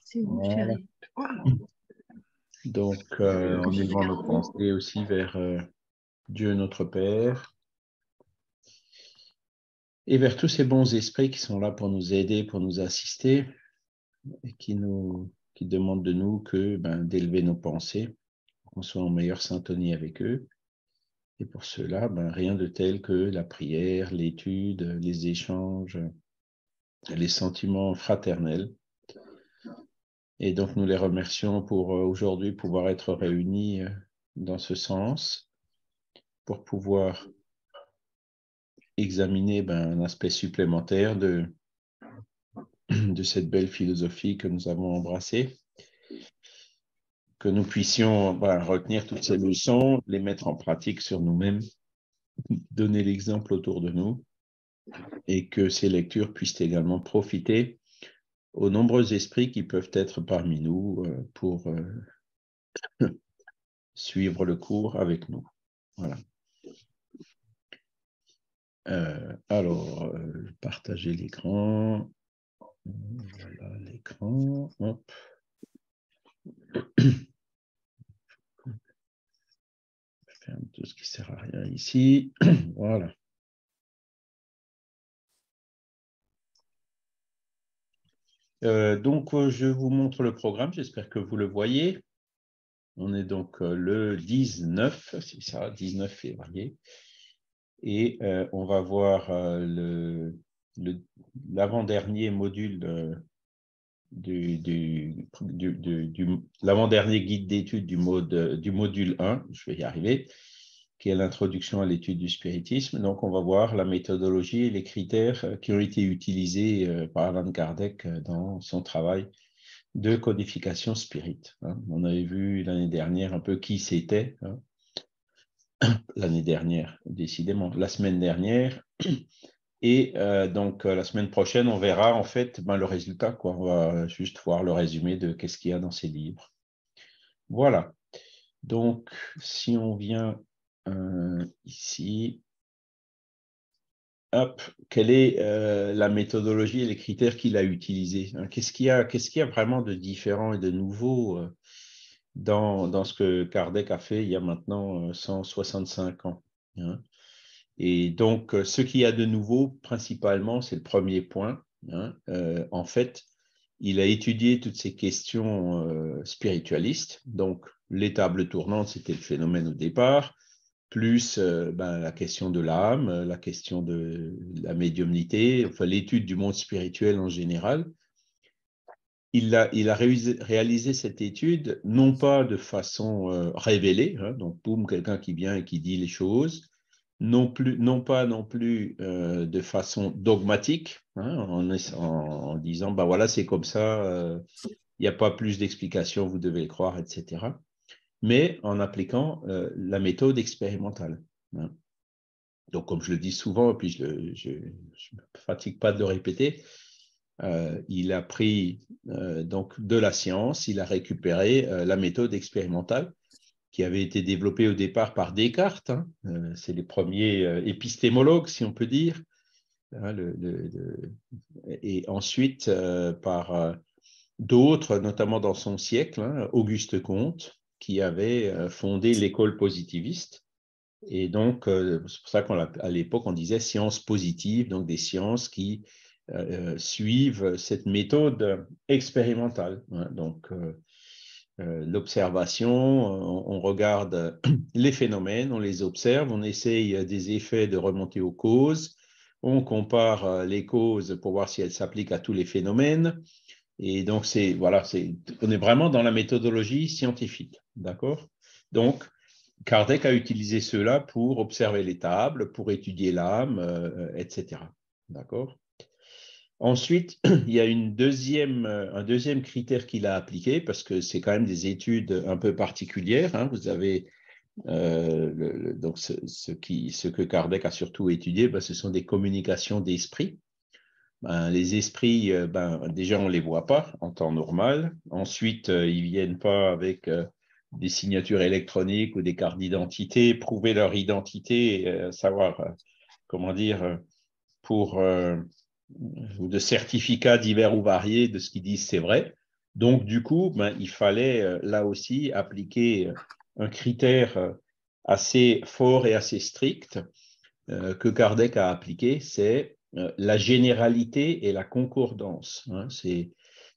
C'est où, Voilà. chérie? Donc, en élevant nos pensées aussi vers Dieu notre Père et vers tous ces bons esprits qui sont là pour nous aider, pour nous assister et qui demandent de nous d'élever nos pensées, qu'on soit en meilleure syntonie avec eux. Et pour cela, rien de tel que la prière, l'étude, les échanges, les sentiments fraternels. Et donc, nous les remercions pour aujourd'hui pouvoir être réunis dans ce sens, pour pouvoir examiner un aspect supplémentaire de cette belle philosophie que nous avons embrassée, que nous puissions retenir toutes ces leçons, les mettre en pratique sur nous-mêmes, donner l'exemple autour de nous, et que ces lectures puissent également profiter aux nombreux esprits qui peuvent être parmi nous pour suivre le cours avec nous. Voilà. Alors, partager l'écran. Voilà l'écran. Hop. Ferme tout ce qui ne sert à rien ici. Voilà. Donc, je vous montre le programme. J'espère que vous le voyez. On est donc le 19, c'est ça, 19 février. Et on va voir l'avant-dernier module l'avant-dernier guide d'étude du module 1, je vais y arriver, qui est l'introduction à l'étude du spiritisme. Donc, on va voir la méthodologie et les critères qui ont été utilisés par Allan Kardec dans son travail de codification spirit. On avait vu l'année dernière un peu qui c'était, l'année dernière, décidément, la semaine dernière. Et donc, la semaine prochaine, on verra en fait le résultat, quoi. On va juste voir le résumé de qu'est-ce qu'il y a dans ces livres. Voilà. Donc, si on vient ici, hop, quelle est la méthodologie et les critères qu'il a utilisés, hein? Qu'est-ce qu'il y a vraiment de différent et de nouveau dans ce que Kardec a fait il y a maintenant 165 ans, hein? Et donc, ce qu'il y a de nouveau, principalement, c'est le premier point, hein. En fait, il a étudié toutes ces questions spiritualistes. Donc, les tables tournantes, c'était le phénomène au départ, plus la question de l'âme, la question de la médiumnité, enfin l'étude du monde spirituel en général. Il a réalisé cette étude, non pas de façon révélée, hein, donc boum, quelqu'un qui vient et qui dit les choses, non pas non plus de façon dogmatique, hein, en disant, voilà, c'est comme ça, il n'y a pas plus d'explications, vous devez le croire, etc. Mais en appliquant la méthode expérimentale, hein. Donc, comme je le dis souvent, et puis je ne me fatigue pas de le répéter, il a pris donc de la science, il a récupéré la méthode expérimentale qui avait été développée au départ par Descartes, hein. C'est les premiers épistémologues, si on peut dire, hein, et ensuite par d'autres, notamment dans son siècle, hein, Auguste Comte, qui avait fondé l'école positiviste. Et donc, c'est pour ça qu'à l'époque, on disait sciences positives, donc des sciences qui suivent cette méthode expérimentale, hein. Donc, l'observation, on regarde les phénomènes, on les observe, on essaye des effets de remonter aux causes, on compare les causes pour voir si elles s'appliquent à tous les phénomènes. Et donc, on est vraiment dans la méthodologie scientifique, d'accord? Donc, Kardec a utilisé cela pour observer les tables, pour étudier l'âme, etc. D'accord? Ensuite, il y a un deuxième critère qu'il a appliqué, parce que c'est quand même des études un peu particulières, hein. Vous avez donc ce que Kardec a surtout étudié, ce sont des communications d'esprit. Les esprits, déjà, on ne les voit pas en temps normal. Ensuite, ils ne viennent pas avec des signatures électroniques ou des cartes d'identité, prouver leur identité, savoir, comment dire, ou de certificats divers ou variés de ce qu'ils disent, c'est vrai. Donc, du coup, ben, il fallait là aussi appliquer un critère assez fort et assez strict que Kardec a appliqué, c'est la généralité et la concordance. Hein. C'est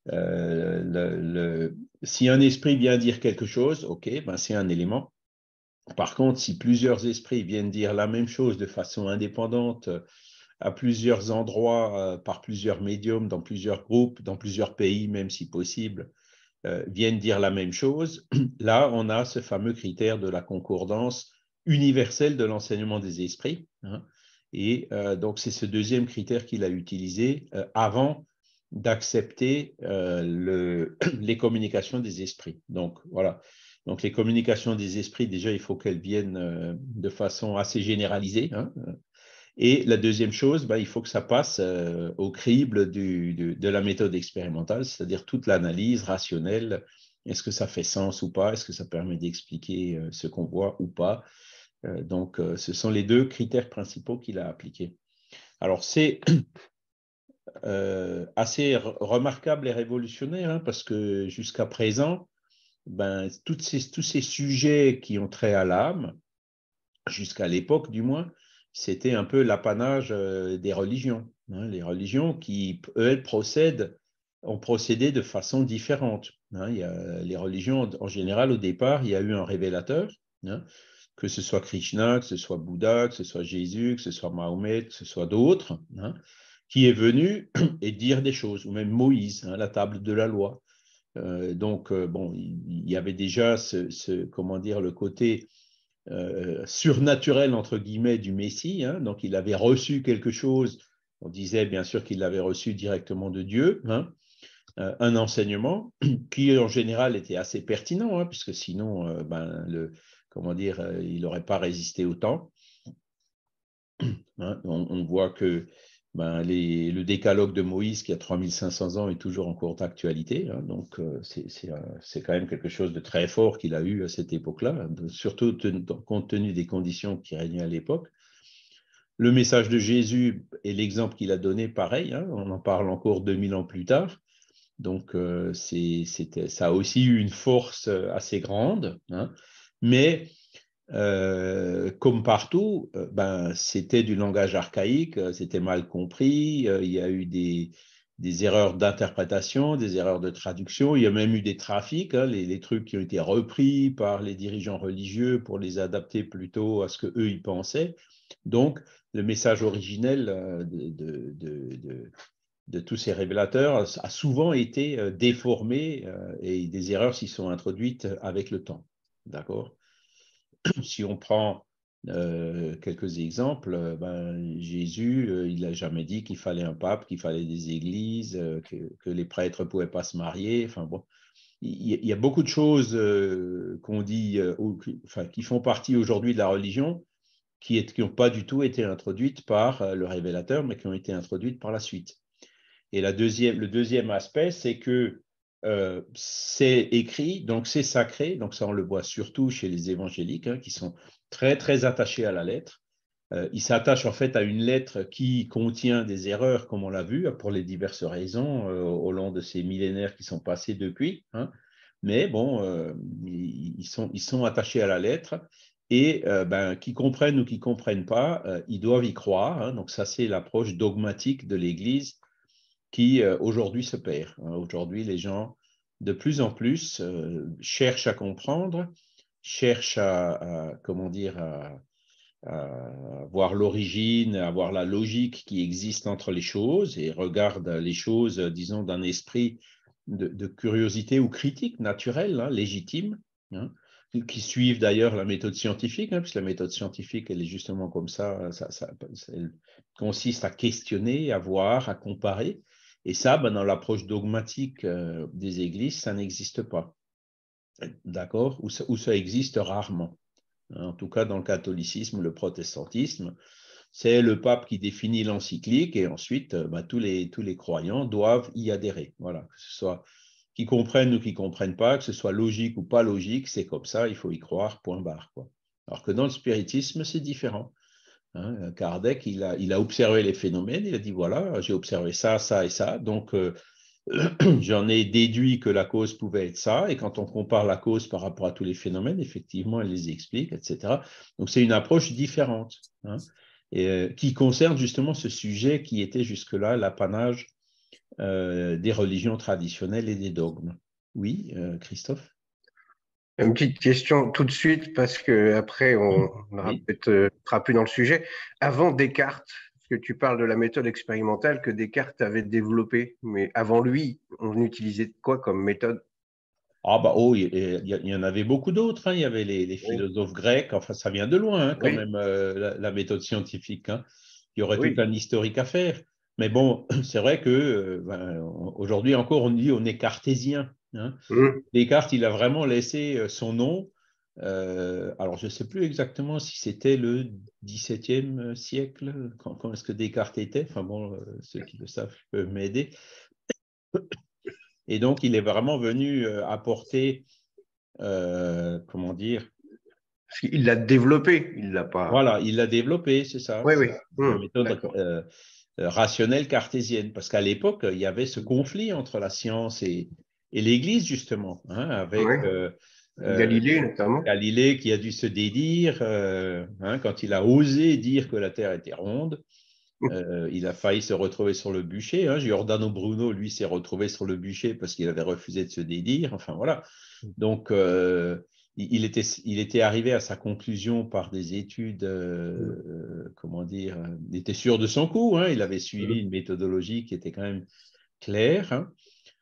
si un esprit vient dire quelque chose, ok, ben c'est un élément. Par contre, si plusieurs esprits viennent dire la même chose de façon indépendante, à plusieurs endroits, par plusieurs médiums, dans plusieurs groupes, dans plusieurs pays, même si possible, viennent dire la même chose, là, on a ce fameux critère de la concordance universelle de l'enseignement des esprits. Hein. Et donc, c'est ce deuxième critère qu'il a utilisé avant d'accepter les communications des esprits. Donc, voilà. Donc, les communications des esprits, déjà, il faut qu'elles viennent de façon assez généralisée. Hein. Et la deuxième chose, il faut que ça passe au crible de la méthode expérimentale, c'est-à-dire toute l'analyse rationnelle. Est-ce que ça fait sens ou pas? Est-ce que ça permet d'expliquer ce qu'on voit ou pas? Donc, ce sont les deux critères principaux qu'il a appliqués. Alors, c'est assez remarquable et révolutionnaire, hein, parce que jusqu'à présent, tous ces sujets qui ont trait à l'âme, jusqu'à l'époque du moins, c'était un peu l'apanage des religions. Hein. Les religions qui, elles, ont procédé de façon différente. Hein. Les religions, en général, au départ, il y a eu un révélateur, hein, que ce soit Krishna, que ce soit Bouddha, que ce soit Jésus, que ce soit Mahomet, que ce soit d'autres, hein, qui est venu et dire des choses, ou même Moïse, hein, la table de la loi. Donc, bon, il y avait déjà comment dire, le côté surnaturel, entre guillemets, du Messie. Hein. Donc, il avait reçu quelque chose. On disait bien sûr qu'il l'avait reçu directement de Dieu, hein, un enseignement qui, en général, était assez pertinent, hein, puisque sinon, comment dire, il n'aurait pas résisté au temps. Hein. On voit que le décalogue de Moïse, qui a 3500 ans, est toujours en cours d'actualité. Hein. Donc, c'est quand même quelque chose de très fort qu'il a eu à cette époque-là, surtout compte tenu des conditions qui régnaient à l'époque. Le message de Jésus et l'exemple qu'il a donné, pareil, hein, on en parle encore 2000 ans plus tard. Donc, ça a aussi eu une force assez grande. Hein. Mais comme partout, c'était du langage archaïque, c'était mal compris, il y a eu des erreurs d'interprétation, des erreurs de traduction, il y a même eu des trafics, hein, les trucs qui ont été repris par les dirigeants religieux pour les adapter plutôt à ce qu'eux ils pensaient. Donc, le message originel de tous ces révélateurs a souvent été déformé et des erreurs s'y sont introduites avec le temps. D'accord? Si on prend quelques exemples, Jésus, il n'a jamais dit qu'il fallait un pape, qu'il fallait des églises, que les prêtres ne pouvaient pas se marier. Enfin bon, il y a beaucoup de choses qu'on dit, qui font partie aujourd'hui de la religion, qui n'ont pas du tout été introduites par le révélateur, mais qui ont été introduites par la suite. Et le deuxième aspect, c'est que c'est écrit, donc c'est sacré, donc ça on le voit surtout chez les évangéliques, hein, qui sont très très attachés à la lettre. Ils s'attachent en fait à une lettre qui contient des erreurs, comme on l'a vu, pour les diverses raisons au long de ces millénaires qui sont passés depuis. Hein. Mais bon, ils sont attachés à la lettre et qu'ils comprennent ou qu'ils ne comprennent pas, ils doivent y croire. Hein. Donc ça, c'est l'approche dogmatique de l'Église qui aujourd'hui se perd. Aujourd'hui, les gens, de plus en plus, cherchent à comprendre, cherchent comment dire, à voir l'origine, à voir la logique qui existe entre les choses et regardent les choses, disons, d'un esprit de curiosité ou critique naturelle, hein, légitime, hein, qui suivent d'ailleurs la méthode scientifique, hein, puisque la méthode scientifique, elle est justement comme ça, elle consiste à questionner, à voir, à comparer. Et ça, dans l'approche dogmatique des églises, ça n'existe pas. D'accord? Ou ça existe rarement. En tout cas, dans le catholicisme, le protestantisme, c'est le pape qui définit l'encyclique et ensuite, tous les croyants doivent y adhérer. Voilà, que ce soit qu'ils comprennent ou qu'ils ne comprennent pas, que ce soit logique ou pas logique, c'est comme ça, il faut y croire, point barre, quoi. Alors que dans le spiritisme, c'est différent. Hein. Kardec, il a observé les phénomènes, il a dit, voilà, j'ai observé ça, ça et ça, donc j'en ai déduit que la cause pouvait être ça, et quand on compare la cause par rapport à tous les phénomènes, effectivement, elle les explique, etc. Donc, c'est une approche différente, hein, et, qui concerne justement ce sujet qui était jusque-là l'apanage des religions traditionnelles et des dogmes. Oui, Christophe? Une petite question tout de suite, parce que après on aura Oui. peut-être sera plus dans le sujet. Avant Descartes, parce que tu parles de la méthode expérimentale que Descartes avait développée, mais avant lui, on utilisait quoi comme méthode? Ah bah oh, il y en avait beaucoup d'autres, hein. Il y avait les Oui, philosophes grecs, enfin ça vient de loin, hein, quand oui, même, la méthode scientifique, hein. Il y aurait tout oui. un historique à faire. Mais bon, c'est vrai que aujourd'hui encore, on dit on est cartésien, hein. Hum, Descartes, il a vraiment laissé son nom. Alors, je ne sais plus exactement si c'était le XVIIe siècle, quand est-ce que Descartes était. Enfin bon, ceux qui le savent peuvent m'aider. Et donc, il est vraiment venu apporter, comment dire, Il l'a développé, il l'a pas. voilà, il l'a développé, c'est ça, Oui, oui. la méthode D'accord. rationnelle cartésienne. Parce qu'à l'époque, il y avait ce conflit entre la science et l'Église, justement, hein, Oui. avec euh, Galilée notamment. Galilée qui a dû se dédire hein, quand il a osé dire que la Terre était ronde. Il a failli se retrouver sur le bûcher, hein. Giordano Bruno, lui, s'est retrouvé sur le bûcher parce qu'il avait refusé de se dédire. Enfin, voilà. Donc, il était arrivé à sa conclusion par des études, comment dire, il était sûr de son coup, hein. Il avait suivi une méthodologie qui était quand même claire, hein.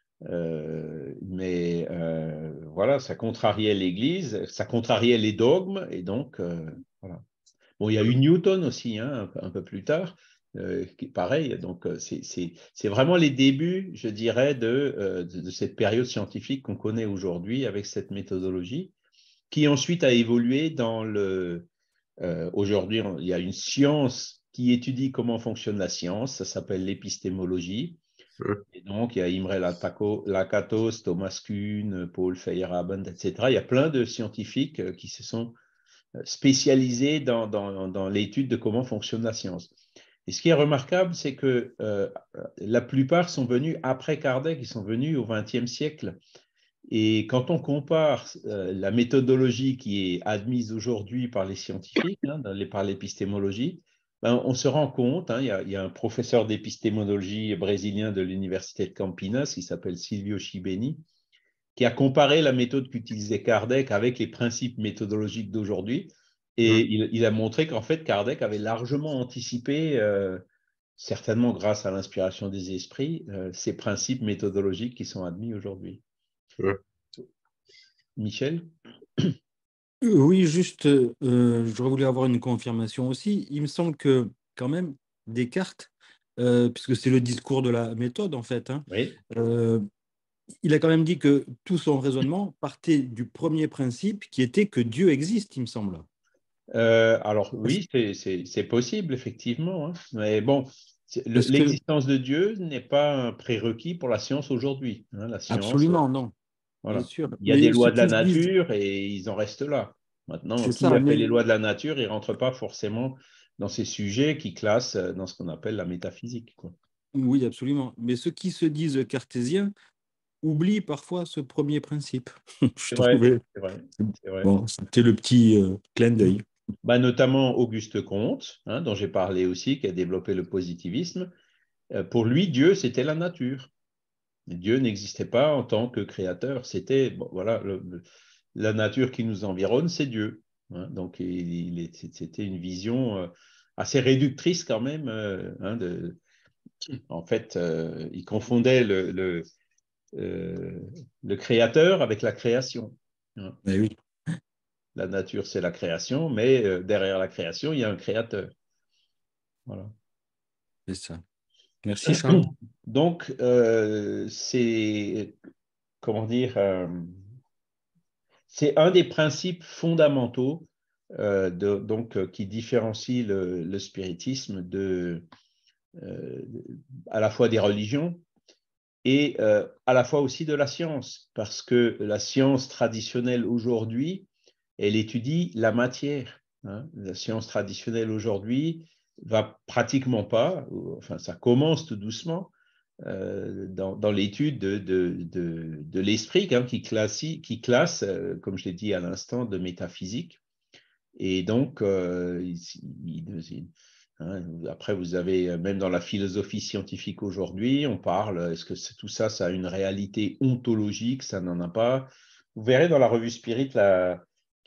Mais voilà, ça contrariait l'Église, ça contrariait les dogmes, et donc, voilà. Bon, il y a eu Newton aussi, hein, un peu plus tard, qui pareil. Donc, c'est vraiment les débuts, je dirais, de cette période scientifique qu'on connaît aujourd'hui avec cette méthodologie, qui ensuite a évolué dans le. Aujourd'hui, il y a une science qui étudie comment fonctionne la science, ça s'appelle l'épistémologie. Et donc, il y a Imre Lakatos, Thomas Kuhn, Paul Feyerabend, etc. Il y a plein de scientifiques qui se sont spécialisés dans l'étude de comment fonctionne la science. Et ce qui est remarquable, c'est que la plupart sont venus après Kardec, ils sont venus au XXe siècle. Et quand on compare la méthodologie qui est admise aujourd'hui par les scientifiques, hein, par l'épistémologie, ben, on se rend compte, hein, il y a un professeur d'épistémologie brésilien de l'université de Campinas qui s'appelle Silvio Chibeni, qui a comparé la méthode qu'utilisait Kardec avec les principes méthodologiques d'aujourd'hui. Et il a montré qu'en fait, Kardec avait largement anticipé, certainement grâce à l'inspiration des esprits, ces principes méthodologiques qui sont admis aujourd'hui. Michel? Oui, juste, j'aurais voulu avoir une confirmation aussi. Il me semble que quand même, Descartes, puisque c'est le discours de la méthode en fait, hein, Oui. euh, il a quand même dit que tout son raisonnement partait du premier principe qui était que Dieu existe, il me semble. Alors oui, c'est possible, effectivement, hein. Mais bon, Parce que, l'existence de Dieu n'est pas un prérequis pour la science aujourd'hui, hein. La science, absolument, non, bien voilà. sûr. Il y a des Mais lois ceux de la qui se disent, nature et ils en restent là. Maintenant, c'est qui ça, a fait les mais lois de la nature, il ne rentre pas forcément dans ces sujets qui classent dans ce qu'on appelle la métaphysique, quoi. oui, absolument. Mais ceux qui se disent cartésiens oublient parfois ce premier principe. Je C'est vrai, trouvais. c'est vrai, c'est vrai. Bon, c'était le petit clin d'œil. Bah, notamment Auguste Comte, hein, dont j'ai parlé aussi, qui a développé le positivisme. Pour lui, Dieu, c'était la nature. Dieu n'existait pas en tant que créateur. C'était, bon, voilà, la nature qui nous environne, c'est Dieu, hein. Donc, c'était une vision assez réductrice quand même, hein, en fait, il confondait euh, le créateur avec la création, hein. Mais oui, La nature, c'est la création, mais derrière la création, il y a un créateur. Voilà. c'est ça. Merci, Charles. Donc, c'est, comment dire, c'est un des principes fondamentaux qui différencie le spiritisme euh, à la fois des religions et à la fois aussi de la science, parce que la science traditionnelle aujourd'hui, elle étudie la matière, hein. La science traditionnelle aujourd'hui va pratiquement pas, enfin ça commence tout doucement, dans l'étude de l'esprit, hein, qui classe, comme je l'ai dit à l'instant, de métaphysique. Et donc, après, vous avez, même dans la philosophie scientifique aujourd'hui, on parle, est-ce que tout ça, ça a une réalité ontologique? Ça n'en a pas. Vous verrez dans la revue Spirit, là,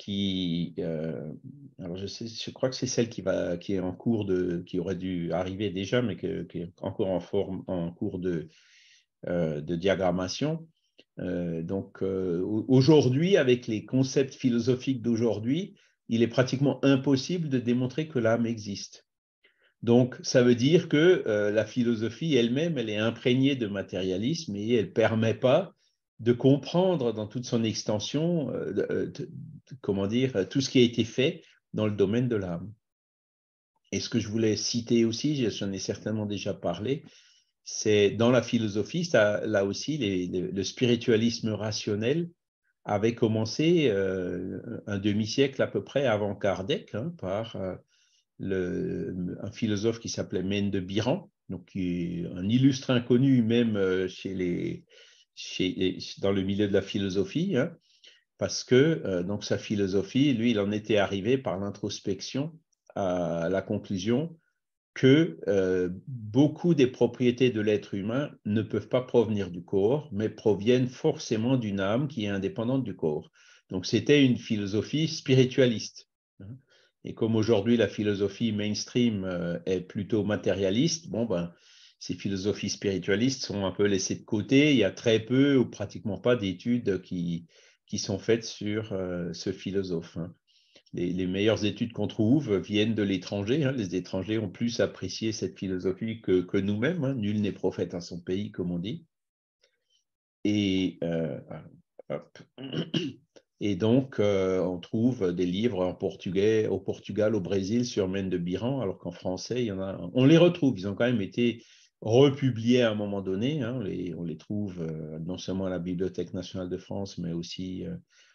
alors je crois que c'est celle qui est en cours qui aurait dû arriver déjà, mais qui est encore en cours de diagrammation. Donc, aujourd'hui, avec les concepts philosophiques d'aujourd'hui, il est pratiquement impossible de démontrer que l'âme existe. Donc, ça veut dire que la philosophie elle-même, elle est imprégnée de matérialisme et elle ne permet pas de comprendre dans toute son extension, comment dire, tout ce qui a été fait dans le domaine de l'âme. Et ce que je voulais citer aussi, j'en ai certainement déjà parlé, c'est dans la philosophie, là aussi, le spiritualisme rationnel avait commencé un demi-siècle à peu près avant Kardec, hein, par un philosophe qui s'appelait Mène de Biran, donc qui est un illustre inconnu même dans le milieu de la philosophie, hein, parce que donc sa philosophie, lui, il en était arrivé par l'introspection à la conclusion que beaucoup des propriétés de l'être humain ne peuvent pas provenir du corps, mais proviennent forcément d'une âme qui est indépendante du corps. Donc, c'était une philosophie spiritualiste. Et comme aujourd'hui, la philosophie mainstream est plutôt matérialiste, bon, ben, ces philosophies spiritualistes sont un peu laissées de côté. Il y a très peu ou pratiquement pas d'études qui sont faites sur ce philosophe, hein. Les meilleures études qu'on trouve viennent de l'étranger, hein. Les étrangers ont plus apprécié cette philosophie que nous-mêmes, hein. Nul n'est prophète à son pays, comme on dit. Et donc, on trouve des livres en portugais, au Portugal, au Brésil, sur Mène de Biran, alors qu'en français, on les retrouve. Ils ont quand même été republiés à un moment donné, hein. On les trouve non seulement à la Bibliothèque nationale de France, mais aussi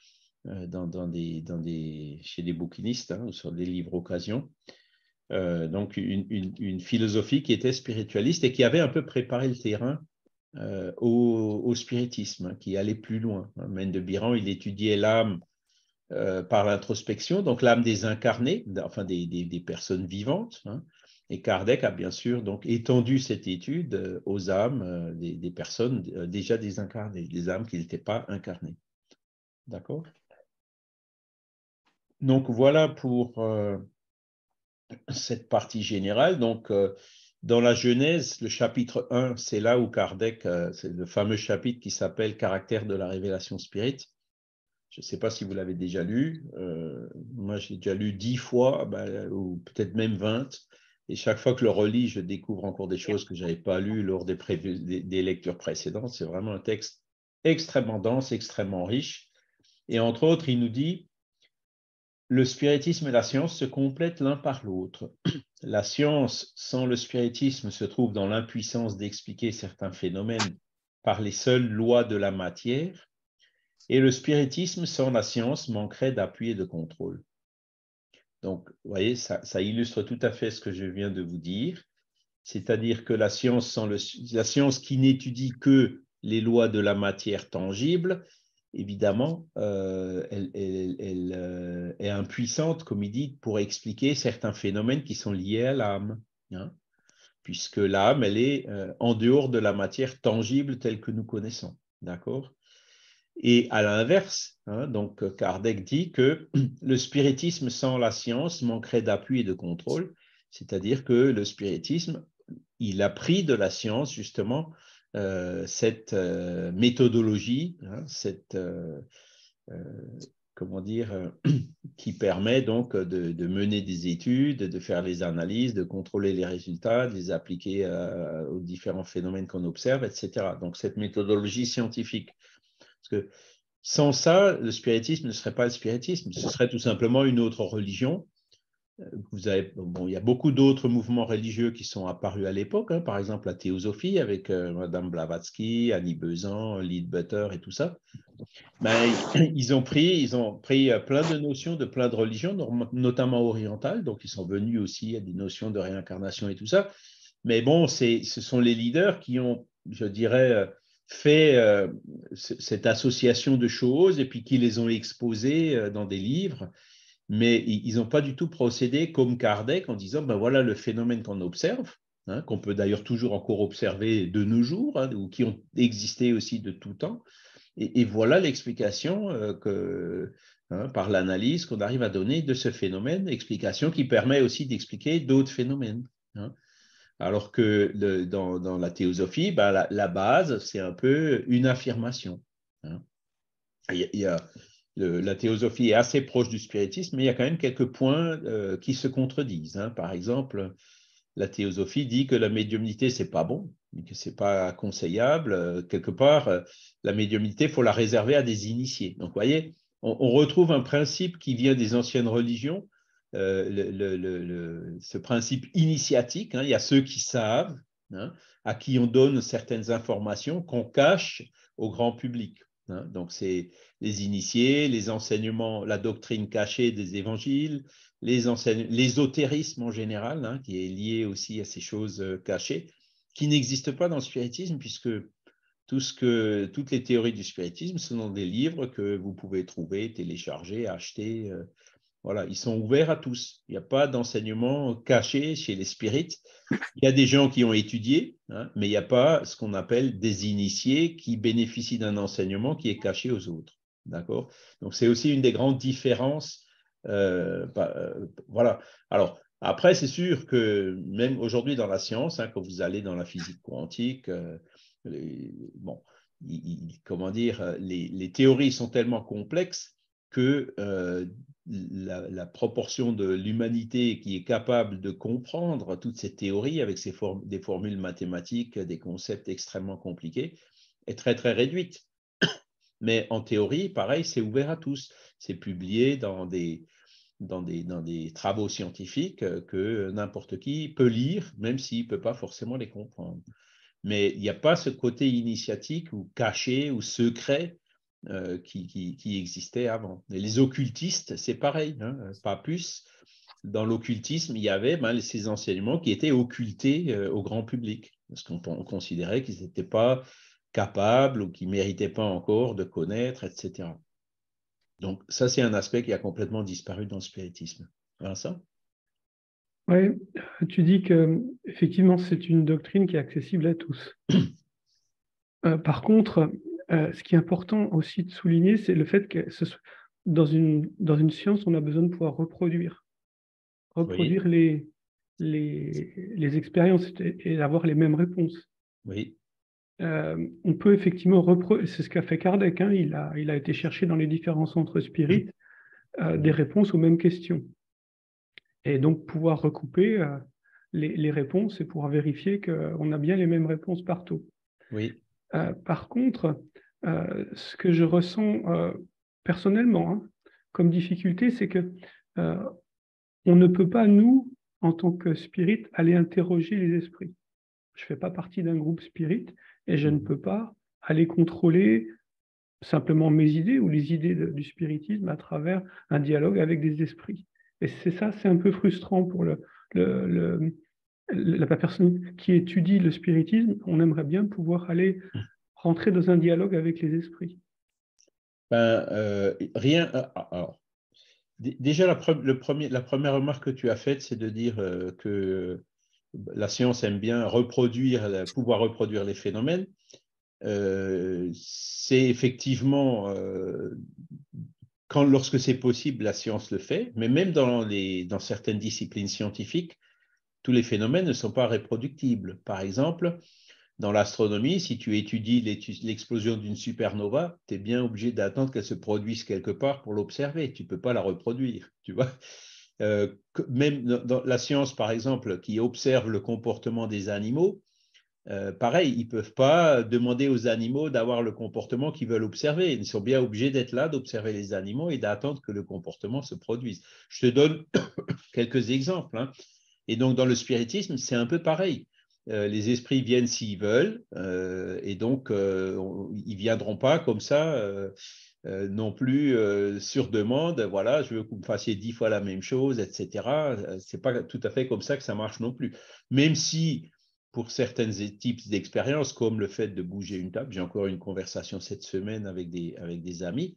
chez des bouquinistes, hein, ou sur des livres occasion. Donc, une philosophie qui était spiritualiste et qui avait un peu préparé le terrain au spiritisme, hein, qui allait plus loin. Mène de Biran, il étudiait l'âme par l'introspection, donc l'âme des incarnés, enfin des personnes vivantes, hein. Et Kardec a bien sûr donc étendu cette étude aux âmes des personnes déjà désincarnées, des âmes qui n'étaient pas incarnées. D'accord ? Donc voilà pour cette partie générale. Donc dans la Genèse, le chapitre 1, c'est là où Kardec, c'est le fameux chapitre qui s'appelle Caractère de la révélation spirit. Je ne sais pas si vous l'avez déjà lu. Moi, j'ai déjà lu 10 fois, ou peut-être même 20. Et chaque fois que je le relis, je découvre encore des choses que je n'avais pas lues lors des lectures précédentes. C'est vraiment un texte extrêmement dense, extrêmement riche. Et entre autres, il nous dit: le spiritisme et la science se complètent l'un par l'autre. La science sans le spiritisme se trouve dans l'impuissance d'expliquer certains phénomènes par les seules lois de la matière, et le spiritisme sans la science manquerait d'appui et de contrôle. Donc, vous voyez, ça illustre tout à fait ce que je viens de vous dire, c'est-à-dire que la science qui n'étudie que les lois de la matière tangible, évidemment, elle est impuissante, comme il dit, pour expliquer certains phénomènes qui sont liés à l'âme, hein, puisque l'âme, elle est en dehors de la matière tangible telle que nous connaissons. D'accord ? Et à l'inverse, hein, donc Kardec dit que le spiritisme sans la science manquerait d'appui et de contrôle, c'est-à-dire que le spiritisme, il a pris de la science justement cette méthodologie, hein, comment dire, qui permet donc de mener des études, de faire les analyses, de contrôler les résultats, de les appliquer aux différents phénomènes qu'on observe, etc. Donc cette méthodologie scientifique. Parce que sans ça, le spiritisme ne serait pas le spiritisme, ce serait tout simplement une autre religion. Il y a beaucoup d'autres mouvements religieux qui sont apparus à l'époque, hein, par exemple la théosophie avec Madame Blavatsky, Annie Besant, Leadbeater et tout ça. Ils ont pris plein de notions de plein de religions, notamment orientales, donc ils sont venus aussi à des notions de réincarnation et tout ça. Mais bon, ce sont les leaders qui ont je dirais, fait cette association de choses et puis qui les ont exposées dans des livres, mais ils n'ont pas du tout procédé comme Kardec en disant, ben voilà le phénomène qu'on observe, hein, qu'on peut d'ailleurs toujours encore observer de nos jours, hein, ou qui ont existé aussi de tout temps, et voilà l'explication par l'analyse qu'on arrive à donner de ce phénomène, explication qui permet aussi d'expliquer d'autres phénomènes. Hein. Alors que dans la théosophie, ben, la base, c'est un peu une affirmation. Hein. La théosophie est assez proche du spiritisme, mais il y a quand même quelques points qui se contredisent. Hein. Par exemple, la théosophie dit que la médiumnité, c'est pas bon, que c'est pas conseillable. Quelque part, la médiumnité, il faut la réserver à des initiés. Donc, vous voyez, on retrouve un principe qui vient des anciennes religions, ce principe initiatique. Hein. Il y a ceux qui savent, hein, à qui on donne certaines informations qu'on cache au grand public. Hein. Donc, c'est les initiés, les enseignements, la doctrine cachée des évangiles, l'ésotérisme en général, hein, qui est lié aussi à ces choses cachées, qui n'existent pas dans le spiritisme, puisque toutes les théories du spiritisme sont dans des livres que vous pouvez trouver, télécharger, acheter. Voilà, ils sont ouverts à tous. Il n'y a pas d'enseignement caché chez les spirites. Il y a des gens qui ont étudié, hein, mais il n'y a pas ce qu'on appelle des initiés qui bénéficient d'un enseignement qui est caché aux autres. D'accord ? Donc, c'est aussi une des grandes différences. Voilà. Alors, après, c'est sûr que même aujourd'hui dans la science, hein, quand vous allez dans la physique quantique, bon, comment dire, les théories sont tellement complexes que la proportion de l'humanité qui est capable de comprendre toutes ces théories avec des formules mathématiques, des concepts extrêmement compliqués, est très, très réduite. Mais en théorie, pareil, c'est ouvert à tous. C'est publié dans des travaux scientifiques que n'importe qui peut lire, même s'il ne peut pas forcément les comprendre. Mais il n'y a pas ce côté initiatique ou caché ou secret qui existait avant. Et les occultistes, c'est pareil, hein, pas plus. Dans l'occultisme, il y avait ces enseignements qui étaient occultés au grand public, parce qu'on considérait qu'ils n'étaient pas capables ou qu'ils ne méritaient pas encore de connaître, etc. Donc ça, c'est un aspect qui a complètement disparu dans le spiritisme. Vincent ? Oui, tu dis que effectivement c'est une doctrine qui est accessible à tous. Par contre, ce qui est important aussi de souligner, c'est le fait que dans une science, on a besoin de pouvoir reproduire Oui. les expériences et avoir les mêmes réponses. Oui. On peut effectivement c'est ce qu'a fait Kardec, hein, il a été chercher dans les différents centres spirites des réponses aux mêmes questions. Et donc pouvoir recouper les réponses et pouvoir vérifier qu'on a bien les mêmes réponses partout. Oui. Par contre, ce que je ressens personnellement hein, comme difficulté, c'est que on ne peut pas, nous, en tant que spirit, aller interroger les esprits. Je ne fais pas partie d'un groupe spirit et je ne peux pas aller contrôler simplement mes idées ou les idées du spiritisme à travers un dialogue avec des esprits. Et c'est un peu frustrant pour la personne qui étudie le spiritisme. On aimerait bien pouvoir aller rentrer dans un dialogue avec les esprits. Rien. Alors, déjà, la première remarque que tu as faite, c'est de dire que la science aime bien pouvoir reproduire les phénomènes. C'est effectivement, lorsque c'est possible, la science le fait, mais même dans certaines disciplines scientifiques, tous les phénomènes ne sont pas reproductibles. Par exemple, dans l'astronomie, si tu étudies l'explosion d'une supernova, tu es bien obligé d'attendre qu'elle se produise quelque part pour l'observer. Tu ne peux pas la reproduire, tu vois. Même dans la science, par exemple, qui observe le comportement des animaux, pareil, ils ne peuvent pas demander aux animaux d'avoir le comportement qu'ils veulent observer. Ils sont bien obligés d'être là, d'observer les animaux et d'attendre que le comportement se produise. Je te donne quelques exemples. Hein. Et donc, dans le spiritisme, c'est un peu pareil. Les esprits viennent s'ils veulent, et donc ils ne viendront pas comme ça non plus sur demande. Voilà, je veux que vous me fassiez 10 fois la même chose, etc. Ce n'est pas tout à fait comme ça que ça marche non plus. Même si pour certains types d'expériences, comme le fait de bouger une table. J'ai encore une conversation cette semaine avec des amis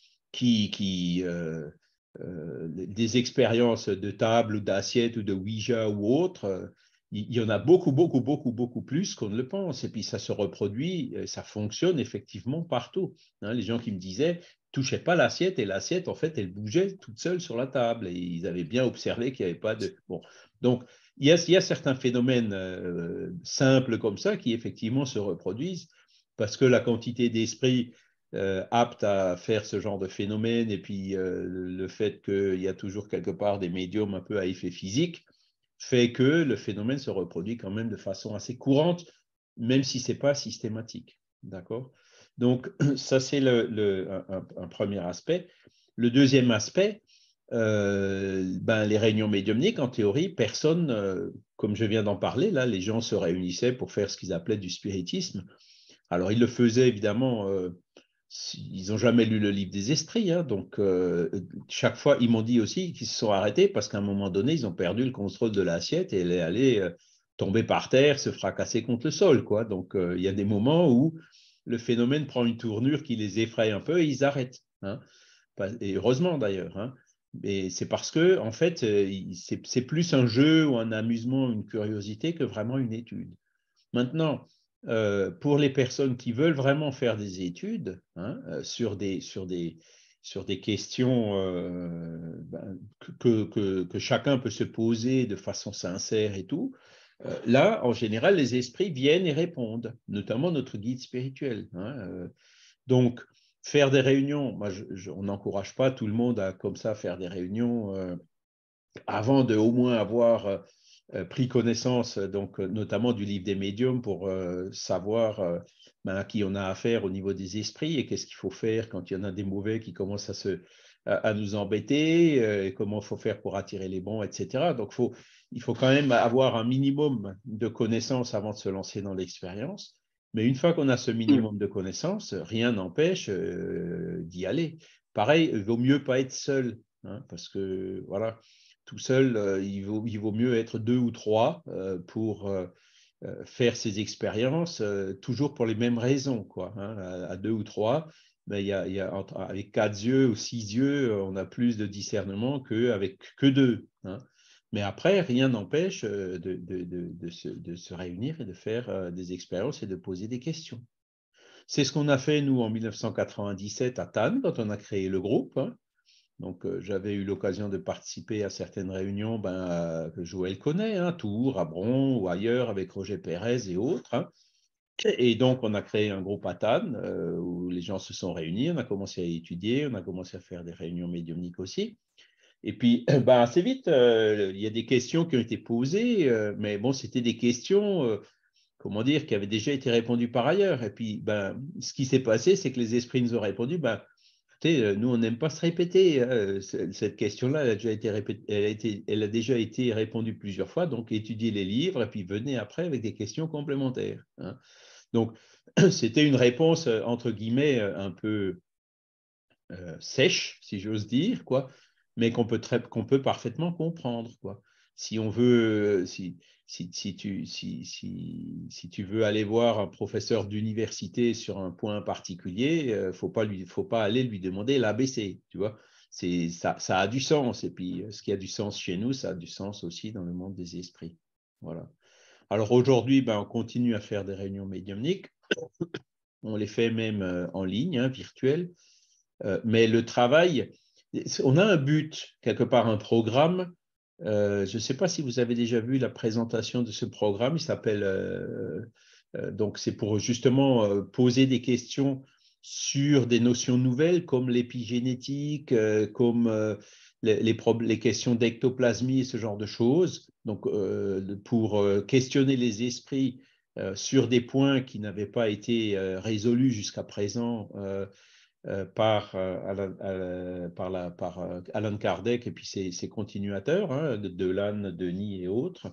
des expériences de table ou d'assiette ou de Ouija ou autre, il y en a beaucoup, beaucoup, beaucoup, beaucoup plus qu'on ne le pense. Et puis ça se reproduit, ça fonctionne effectivement partout. Les gens qui me disaient, touchaient pas l'assiette, et l'assiette, en fait, elle bougeait toute seule sur la table. Et ils avaient bien observé qu'il n'y avait pas de... Bon, donc, il y a certains phénomènes simples comme ça qui effectivement se reproduisent parce que la quantité d'esprit apte à faire ce genre de phénomène et puis le fait qu'il y a toujours quelque part des médiums un peu à effet physique fait que le phénomène se reproduit quand même de façon assez courante, même si ce n'est pas systématique. D'accord ? Donc, ça, c'est un premier aspect. Le deuxième aspect, les réunions médiumniques, en théorie, personne, comme je viens d'en parler, là, les gens se réunissaient pour faire ce qu'ils appelaient du spiritisme. Alors, ils le faisaient évidemment, ils n'ont jamais lu le livre des esprits, donc chaque fois, ils m'ont dit aussi qu'ils se sont arrêtés parce qu'à un moment donné, ils ont perdu le contrôle de l'assiette et elle est allée tomber par terre, se fracasser contre le sol, quoi. Donc, il y a des moments où le phénomène prend une tournure qui les effraie un peu et ils arrêtent. Et heureusement d'ailleurs. Mais c'est parce que, en fait, c'est plus un jeu ou un amusement, une curiosité que vraiment une étude. Maintenant, pour les personnes qui veulent vraiment faire des études sur des questions que chacun peut se poser de façon sincère et tout, là, en général, les esprits viennent et répondent, notamment notre guide spirituel. Donc, faire des réunions, on n'encourage pas tout le monde à comme ça faire des réunions avant de au moins avoir pris connaissance, donc, notamment du livre des médiums pour savoir à qui on a affaire au niveau des esprits et qu'est-ce qu'il faut faire quand il y en a des mauvais qui commencent à nous embêter, et comment il faut faire pour attirer les bons, etc. Donc, il faut quand même avoir un minimum de connaissances avant de se lancer dans l'expérience. Mais une fois qu'on a ce minimum de connaissances, rien n'empêche d'y aller. Pareil, il vaut mieux pas être seul, parce que voilà, tout seul, il vaut mieux être 2 ou 3 pour faire ces expériences, toujours pour les mêmes raisons, quoi. À 2 ou 3, mais avec 4 yeux ou 6 yeux, on a plus de discernement qu'avec que 2. Mais après, rien n'empêche de se réunir et de faire des expériences et de poser des questions. C'est ce qu'on a fait, nous, en 1997 à Tannes, quand on a créé le groupe. Donc, j'avais eu l'occasion de participer à certaines réunions que Joël connaît, Tours, à Bron ou ailleurs, avec Roger Pérez et autres. Et donc, on a créé un groupe à Tannes où les gens se sont réunis, on a commencé à étudier, on a commencé à faire des réunions médiumniques aussi. Et puis, assez vite, il y a des questions qui ont été posées, mais bon, c'était des questions, comment dire, qui avaient déjà été répondues par ailleurs. Et puis, ce qui s'est passé, c'est que les esprits nous ont répondu, nous, on n'aime pas se répéter. Cette question-là, elle a déjà été répondue plusieurs fois, donc étudiez les livres et puis venez après avec des questions complémentaires. Donc, c'était une réponse, entre guillemets, un peu sèche, si j'ose dire, quoi, mais qu'on peut parfaitement comprendre, quoi. Si on veut, si tu veux aller voir un professeur d'université sur un point particulier, faut pas aller lui demander l'ABC, tu vois. Ça a du sens. Et puis, ce qui a du sens chez nous, ça a du sens aussi dans le monde des esprits. Voilà. Alors aujourd'hui, on continue à faire des réunions médiumniques. On les fait même en ligne, virtuelles. Mais le travail, on a un but, quelque part un programme. Je ne sais pas si vous avez déjà vu la présentation de ce programme. Il s'appelle, donc c'est pour justement poser des questions sur des notions nouvelles comme l'épigénétique, comme les questions d'ectoplasmie et ce genre de choses. Donc pour questionner les esprits sur des points qui n'avaient pas été résolus jusqu'à présent par Alan Kardec et puis ses continuateurs, Delane, Denis et autres.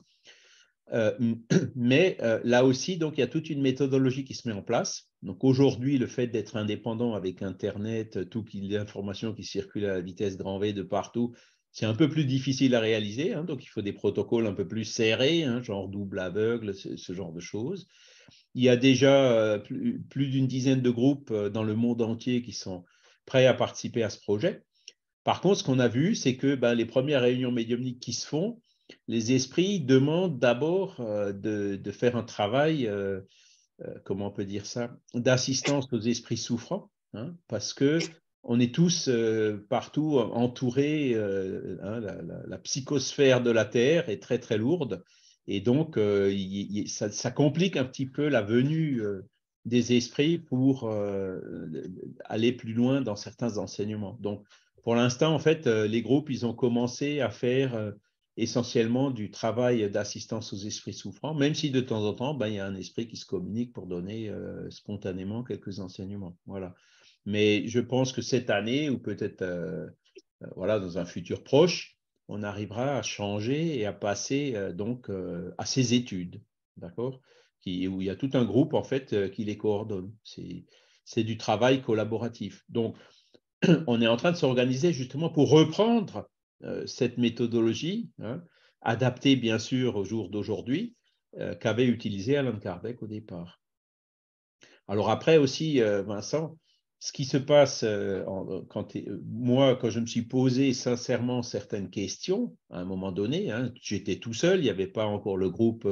Mais là aussi, donc, il y a toute une méthodologie qui se met en place. Donc aujourd'hui, le fait d'être indépendant avec Internet, toutes les informations qui circulent à la vitesse grand V de partout, c'est un peu plus difficile à réaliser, hein, donc il faut des protocoles un peu plus serrés, hein, genre double aveugle, ce genre de choses. Il y a déjà plus d'une dizaine de groupes dans le monde entier qui sont prêts à participer à ce projet. Par contre, ce qu'on a vu, c'est que les premières réunions médiumniques qui se font, les esprits demandent d'abord de faire un travail, comment on peut dire ça, d'assistance aux esprits souffrants, hein, parce que on est tous partout entourés, hein, la psychosphère de la Terre est très très lourde, et donc ça complique un petit peu la venue des esprits pour aller plus loin dans certains enseignements. Donc, pour l'instant, en fait, les groupes, ils ont commencé à faire essentiellement du travail d'assistance aux esprits souffrants, même si de temps en temps, il y a un esprit qui se communique pour donner spontanément quelques enseignements. Voilà. Mais je pense que cette année, ou peut-être voilà, dans un futur proche, on arrivera à changer et à passer à ces études, d'accord, où il y a tout un groupe en fait qui les coordonne. C'est du travail collaboratif. Donc, on est en train de s'organiser justement pour reprendre cette méthodologie, hein, adaptée bien sûr au jour d'aujourd'hui, qu'avait utilisé Allan Kardec au départ. Alors après aussi, Vincent, ce qui se passe moi, quand je me suis posé sincèrement certaines questions, à un moment donné, hein, j'étais tout seul, il n'y avait pas encore le groupe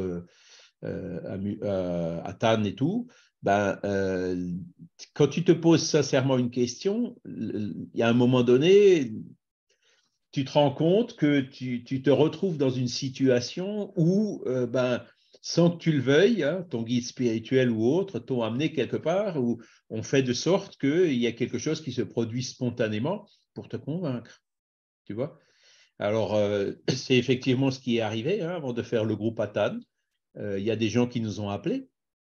à Tannes et tout, quand tu te poses sincèrement une question, il y a un moment donné, tu te rends compte que tu te retrouves dans une situation où, sans que tu le veuilles, hein, ton guide spirituel ou autre t'ont amené quelque part où on fait de sorte qu'il y a quelque chose qui se produit spontanément pour te convaincre, tu vois. Alors, c'est effectivement ce qui est arrivé, hein, avant de faire le groupe à Tannes. Il y a des gens qui nous ont appelés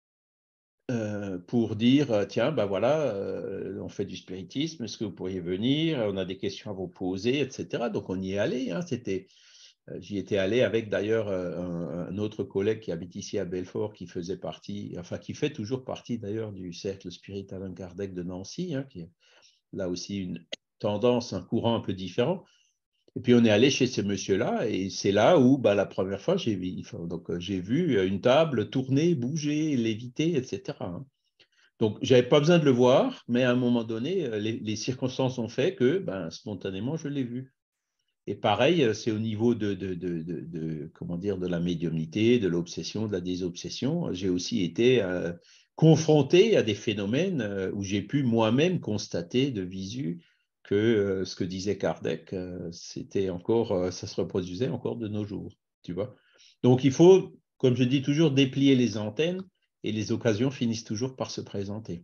pour dire, tiens, voilà, on fait du spiritisme, est-ce que vous pourriez venir? On a des questions à vous poser, etc. Donc, on y est allé. Hein, j'y étais allé avec d'ailleurs un autre collègue qui habite ici à Belfort, qui faisait partie, enfin, qui fait toujours partie d'ailleurs du cercle Spirit Allan Kardec de Nancy, hein, qui est là aussi une tendance, un courant un peu différent. Et puis, on est allé chez ce monsieur-là, et c'est là où, la première fois, j'ai vu une table tourner, bouger, léviter, etc. Hein. Donc, je n'avais pas besoin de le voir, mais à un moment donné, les circonstances ont fait que, spontanément, je l'ai vu. Et pareil, c'est au niveau comment dire, de la médiumnité, de l'obsession, de la désobsession. J'ai aussi été confronté à des phénomènes où j'ai pu moi-même constater de visu que ce que disait Kardec, ça se reproduisait encore de nos jours, tu vois. Donc, il faut, comme je dis toujours, déplier les antennes et les occasions finissent toujours par se présenter.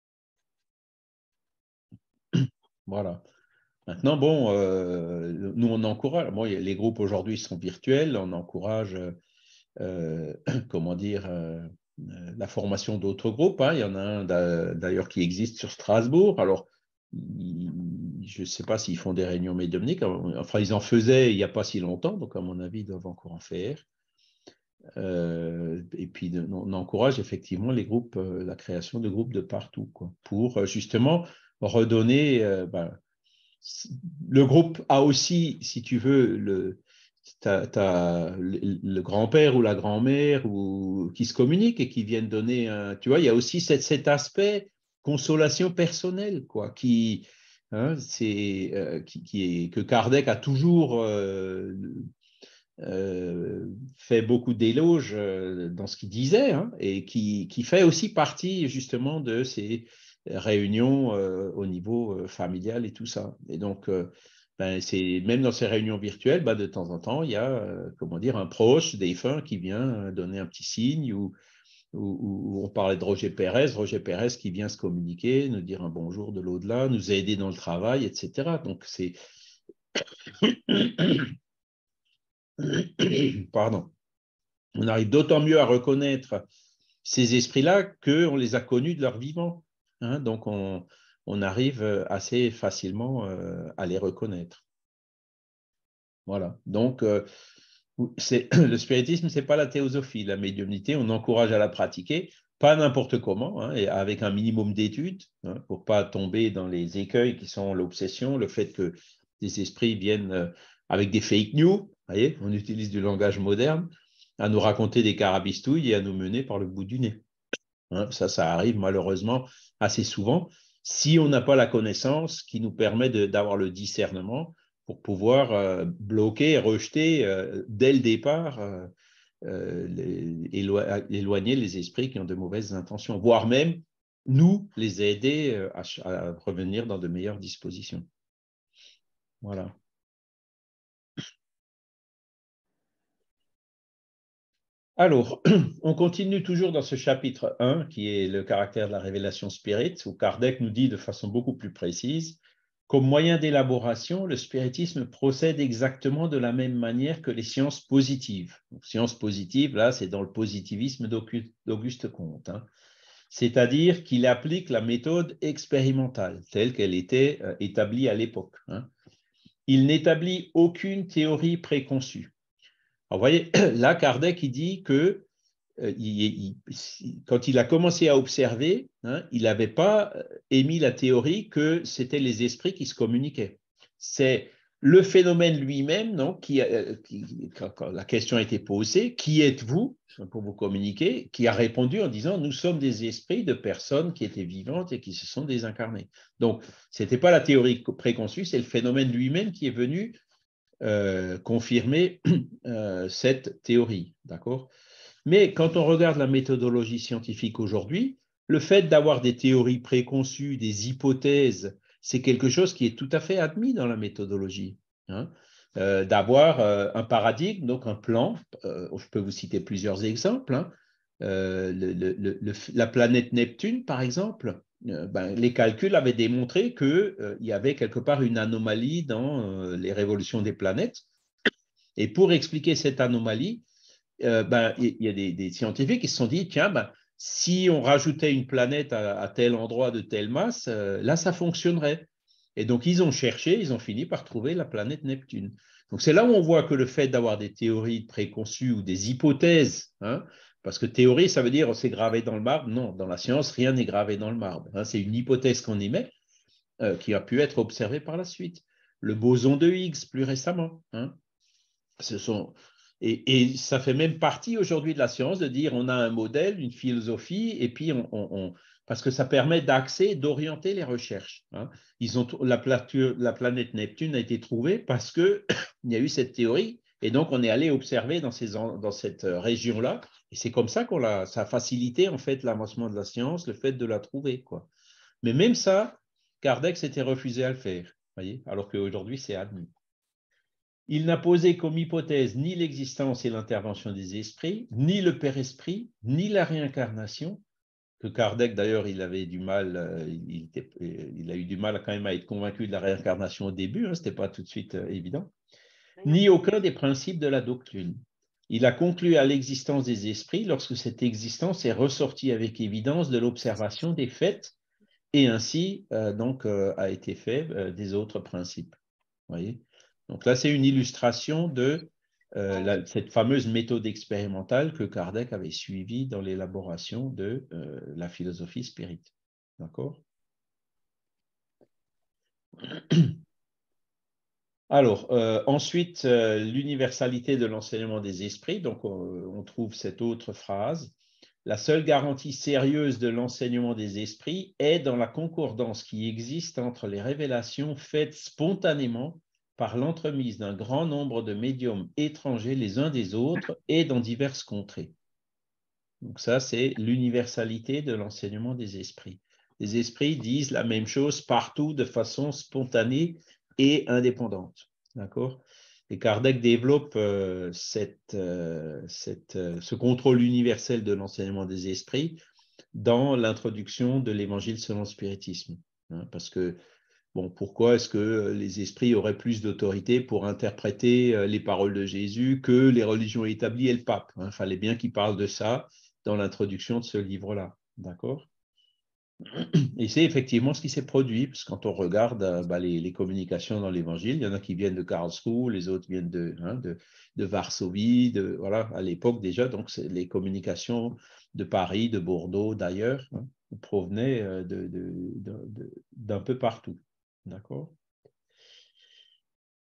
Voilà. Maintenant, bon, nous, on encourage. Bon, les groupes aujourd'hui sont virtuels. On encourage, comment dire, la formation d'autres groupes. Hein. Il y en a un d'ailleurs qui existe sur Strasbourg. Alors, je ne sais pas s'ils font des réunions médiumniques. Enfin, ils en faisaient il n'y a pas si longtemps. Donc, à mon avis, ils doivent encore en faire. Et puis, on encourage effectivement les groupes, la création de groupes de partout, quoi, pour justement redonner. Le groupe a aussi, si tu veux, le grand-père ou la grand-mère qui se communiquent et qui viennent donner tu vois, il y a aussi cet aspect consolation personnelle, quoi, hein, que Kardec a toujours fait beaucoup d'éloges dans ce qu'il disait, hein, et qui fait aussi partie justement de ces réunions au niveau familial et tout ça. Et donc, c'est même dans ces réunions virtuelles, de temps en temps, il y a comment dire, un proche défunt qui vient donner un petit signe, ou on parlait de Roger Pérez qui vient se communiquer, nous dire un bonjour de l'au-delà, nous aider dans le travail, etc. Donc, c'est... Pardon. On arrive d'autant mieux à reconnaître ces esprits-là qu'on les a connus de leur vivant. Hein, donc, on arrive assez facilement à les reconnaître. Voilà. Donc, le spiritisme, ce n'est pas la théosophie. La médiumnité, on encourage à la pratiquer, pas n'importe comment, hein, et avec un minimum d'études, hein, pour ne pas tomber dans les écueils qui sont l'obsession, le fait que des esprits viennent avec des fake news, voyez, on utilise du langage moderne, à nous raconter des carabistouilles et à nous mener par le bout du nez. Hein, ça arrive malheureusement assez souvent si on n'a pas la connaissance qui nous permet d'avoir le discernement pour pouvoir bloquer et rejeter dès le départ, éloigner les esprits qui ont de mauvaises intentions, voire même nous les aider à revenir dans de meilleures dispositions. Voilà. Alors, on continue toujours dans ce chapitre 1, qui est le caractère de la révélation spirit, où Kardec nous dit de façon beaucoup plus précise, comme moyen d'élaboration, le spiritisme procède exactement de la même manière que les sciences positives. Donc, sciences positives, là, c'est dans le positivisme d'Auguste Comte, hein. C'est-à-dire qu'il applique la méthode expérimentale, telle qu'elle était établie à l'époque, hein. Il n'établit aucune théorie préconçue. Alors, vous voyez, là, Kardec, il dit que quand il a commencé à observer, hein, il n'avait pas émis la théorie que c'était les esprits qui se communiquaient. C'est le phénomène lui-même, quand la question a été posée, qui êtes-vous pour vous communiquer, qui a répondu en disant, nous sommes des esprits de personnes qui étaient vivantes et qui se sont désincarnées. Donc, ce n'était pas la théorie préconçue, c'est le phénomène lui-même qui est venu confirmer cette théorie, d'accord ? Mais quand on regarde la méthodologie scientifique aujourd'hui, le fait d'avoir des théories préconçues, des hypothèses, c'est quelque chose qui est tout à fait admis dans la méthodologie, hein. D'avoir un paradigme, donc un plan, je peux vous citer plusieurs exemples, hein. La planète Neptune, par exemple, les calculs avaient démontré qu'il y avait quelque part une anomalie dans les révolutions des planètes. Et pour expliquer cette anomalie, il y a des scientifiques qui se sont dit, tiens, si on rajoutait une planète à tel endroit de telle masse, là, ça fonctionnerait. Et donc, ils ont cherché, ils ont fini par trouver la planète Neptune. Donc, c'est là où on voit que le fait d'avoir des théories préconçues ou des hypothèses, hein, parce que théorie, ça veut dire c'est gravé dans le marbre. Non, dans la science, rien n'est gravé dans le marbre, hein. C'est une hypothèse qu'on émet qui a pu être observée par la suite. Le boson de Higgs, plus récemment, hein. Et ça fait même partie aujourd'hui de la science de dire on a un modèle, une philosophie, et puis parce que ça permet d'axer, d'orienter les recherches, hein. La planète Neptune a été trouvée parce qu'il y a eu cette théorie, et donc on est allé observer dans cette région-là, et c'est comme ça ça a facilité en fait l'avancement de la science, le fait de la trouver, quoi. Mais même ça, Kardec s'était refusé à le faire, voyez, alors qu'aujourd'hui c'est admis. Il n'a posé comme hypothèse ni l'existence et l'intervention des esprits, ni le Père-Esprit, ni la réincarnation, que Kardec d'ailleurs il avait du mal, il a eu du mal quand même à être convaincu de la réincarnation au début, hein, ce n'était pas tout de suite évident, ni aucun des principes de la doctrine. Il a conclu à l'existence des esprits lorsque cette existence est ressortie avec évidence de l'observation des faits et ainsi a été fait des autres principes. Voyez ? Donc là, c'est une illustration de cette fameuse méthode expérimentale que Kardec avait suivie dans l'élaboration de la philosophie spirit. D'accord ? Alors, ensuite, l'universalité de l'enseignement des esprits. Donc, on trouve cette autre phrase. La seule garantie sérieuse de l'enseignement des esprits est dans la concordance qui existe entre les révélations faites spontanément par l'entremise d'un grand nombre de médiums étrangers les uns des autres et dans diverses contrées. Donc ça, c'est l'universalité de l'enseignement des esprits. Les esprits disent la même chose partout de façon spontanée et indépendante. D'accord ? Et Kardec développe ce contrôle universel de l'enseignement des esprits dans l'introduction de l'évangile selon le spiritisme. Parce que bon, pourquoi est-ce que les esprits auraient plus d'autorité pour interpréter les paroles de Jésus que les religions établies et le pape ? Il fallait bien qu'il parle de ça dans l'introduction de ce livre-là. D'accord ? Et c'est effectivement ce qui s'est produit, parce que quand on regarde les communications dans l'Évangile, il y en a qui viennent de Karlsruhe, les autres viennent de Varsovie, voilà, à l'époque déjà, donc les communications de Paris, de Bordeaux, d'ailleurs, provenaient d'un peu partout. D'accord ?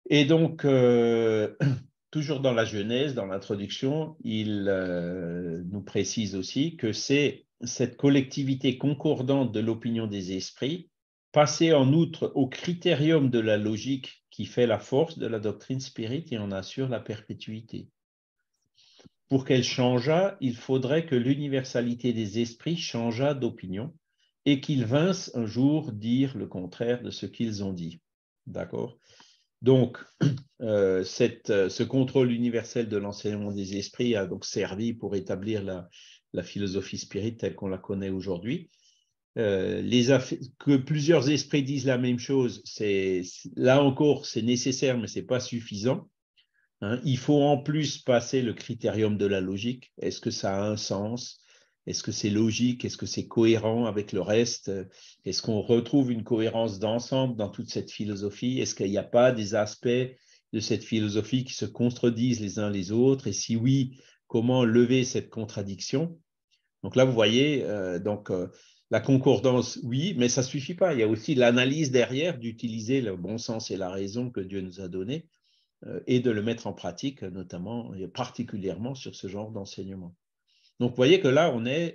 Et donc, toujours dans la Genèse, dans l'introduction, il nous précise aussi que c'est cette collectivité concordante de l'opinion des esprits, passée en outre au critérium de la logique qui fait la force de la doctrine spirit et en assure la perpétuité. Pour qu'elle changeât, il faudrait que l'universalité des esprits changeât d'opinion et qu'ils vinssent un jour dire le contraire de ce qu'ils ont dit. D'accord ? Donc, ce contrôle universel de l'enseignement des esprits a donc servi pour établir la philosophie spirit telle qu'on la connaît aujourd'hui. Que plusieurs esprits disent la même chose, là encore, c'est nécessaire, mais ce n'est pas suffisant. Hein. Il faut en plus passer le critérium de la logique. Est-ce que ça a un sens? Est-ce que c'est logique? Est-ce que c'est cohérent avec le reste? Est-ce qu'on retrouve une cohérence d'ensemble dans toute cette philosophie? Est-ce qu'il n'y a pas des aspects de cette philosophie qui se contredisent les uns les autres? Et si oui, comment lever cette contradiction? Donc là, vous voyez, la concordance, oui, mais ça ne suffit pas. Il y a aussi l'analyse derrière d'utiliser le bon sens et la raison que Dieu nous a donné et de le mettre en pratique, notamment et particulièrement sur ce genre d'enseignement. Donc, vous voyez que là, on est,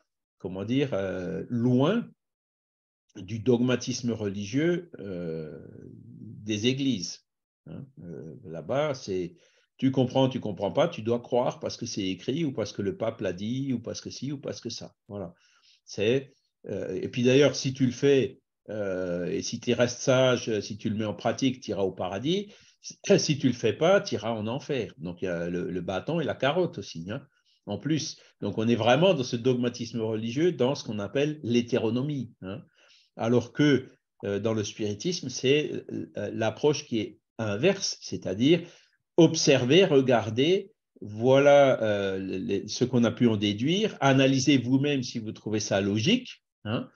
loin du dogmatisme religieux des églises. Hein. Là-bas, c'est tu comprends pas, tu dois croire parce que c'est écrit ou parce que le pape l'a dit ou parce que ci ou parce que ça. Voilà. Et puis d'ailleurs, si tu le fais et si tu restes sage, si tu le mets en pratique, tu iras au paradis. Si tu ne le fais pas, tu iras en enfer. Donc, il y a le bâton et la carotte aussi, hein, en plus. Donc, on est vraiment dans ce dogmatisme religieux, dans ce qu'on appelle l'hétéronomie. Hein. Alors que dans le spiritisme, c'est l'approche qui est inverse, c'est-à-dire observer, regarder, voilà ce qu'on a pu en déduire, analysez vous-même si vous trouvez ça logique. Hein,